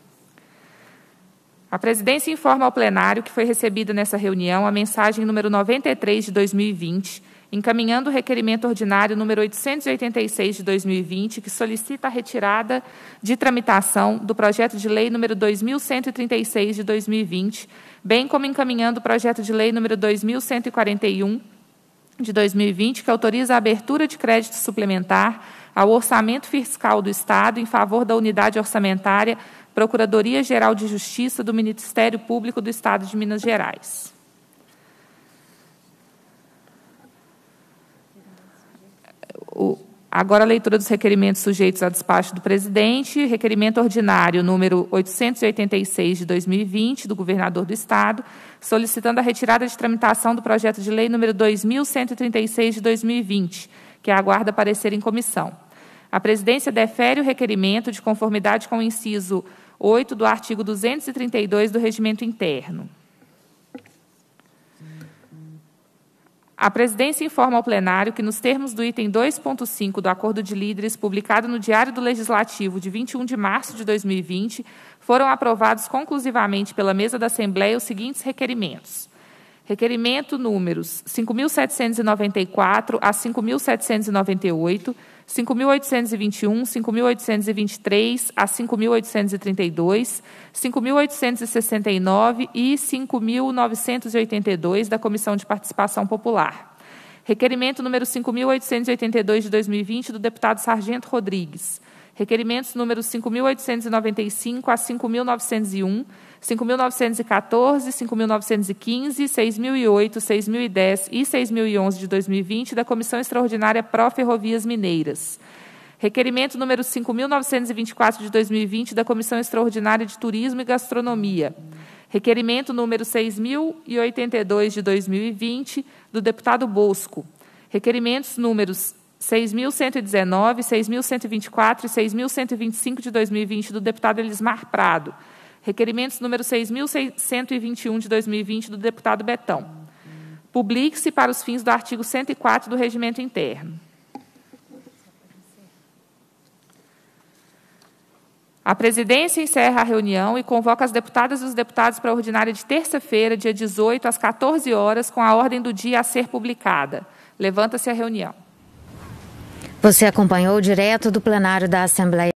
A presidência informa ao plenário que foi recebida nessa reunião a mensagem número noventa e três de dois mil e vinte, encaminhando o requerimento ordinário número oitocentos e oitenta e seis de dois mil e vinte, que solicita a retirada de tramitação do projeto de lei número dois mil cento e trinta e seis de dois mil e vinte, bem como encaminhando o projeto de lei número dois mil cento e quarenta e um de dois mil e vinte, que autoriza a abertura de crédito suplementar ao orçamento fiscal do Estado em favor da unidade orçamentária Procuradoria-Geral de Justiça do Ministério Público do Estado de Minas Gerais. O, agora a leitura dos requerimentos sujeitos a despacho do presidente. Requerimento ordinário número oitocentos e oitenta e seis de dois mil e vinte, do governador do Estado, solicitando a retirada de tramitação do projeto de lei número dois mil cento e trinta e seis de dois mil e vinte, que aguarda parecer em comissão. A presidência defere o requerimento de conformidade com o inciso oito do artigo duzentos e trinta e dois do Regimento Interno. A presidência informa ao plenário que, nos termos do item dois ponto cinco do Acordo de Líderes, publicado no Diário do Legislativo de vinte e um de março de dois mil e vinte, foram aprovados conclusivamente pela mesa da Assembleia os seguintes requerimentos. Requerimento números cinco mil setecentos e noventa e quatro a cinco mil setecentos e noventa e oito, cinco mil oitocentos e vinte e um, cinco mil oitocentos e vinte e três a cinco mil oitocentos e trinta e dois, cinco mil oitocentos e sessenta e nove e cinco mil novecentos e oitenta e dois da Comissão de Participação Popular. Requerimento número cinco mil oitocentos e oitenta e dois de dois mil e vinte do deputado Sargento Rodrigues. Requerimentos números cinco mil oitocentos e noventa e cinco a cinco mil novecentos e um, cinco mil novecentos e quatorze, cinco mil novecentos e quinze, seis mil e oito, seis mil e dez e seis mil e onze de dois mil e vinte da Comissão Extraordinária Pró Ferrovias Mineiras. Requerimento número cinco mil novecentos e vinte e quatro de dois mil e vinte da Comissão Extraordinária de Turismo e Gastronomia. Requerimento número seis mil e oitenta e dois de dois mil e vinte do deputado Bosco. Requerimentos números seis mil cento e dezenove, seis mil cento e vinte e quatro e seis mil cento e vinte e cinco de dois mil e vinte do deputado Elismar Prado. Requerimentos número seis mil cento e vinte e um de dois mil e vinte do deputado Betão. Publique-se para os fins do artigo cento e quatro do Regimento Interno. A presidência encerra a reunião e convoca as deputadas e os deputados para a ordinária de terça-feira, dia dezoito, às quatorze horas, com a ordem do dia a ser publicada. Levanta-se a reunião. Você acompanhou direto do plenário da Assembleia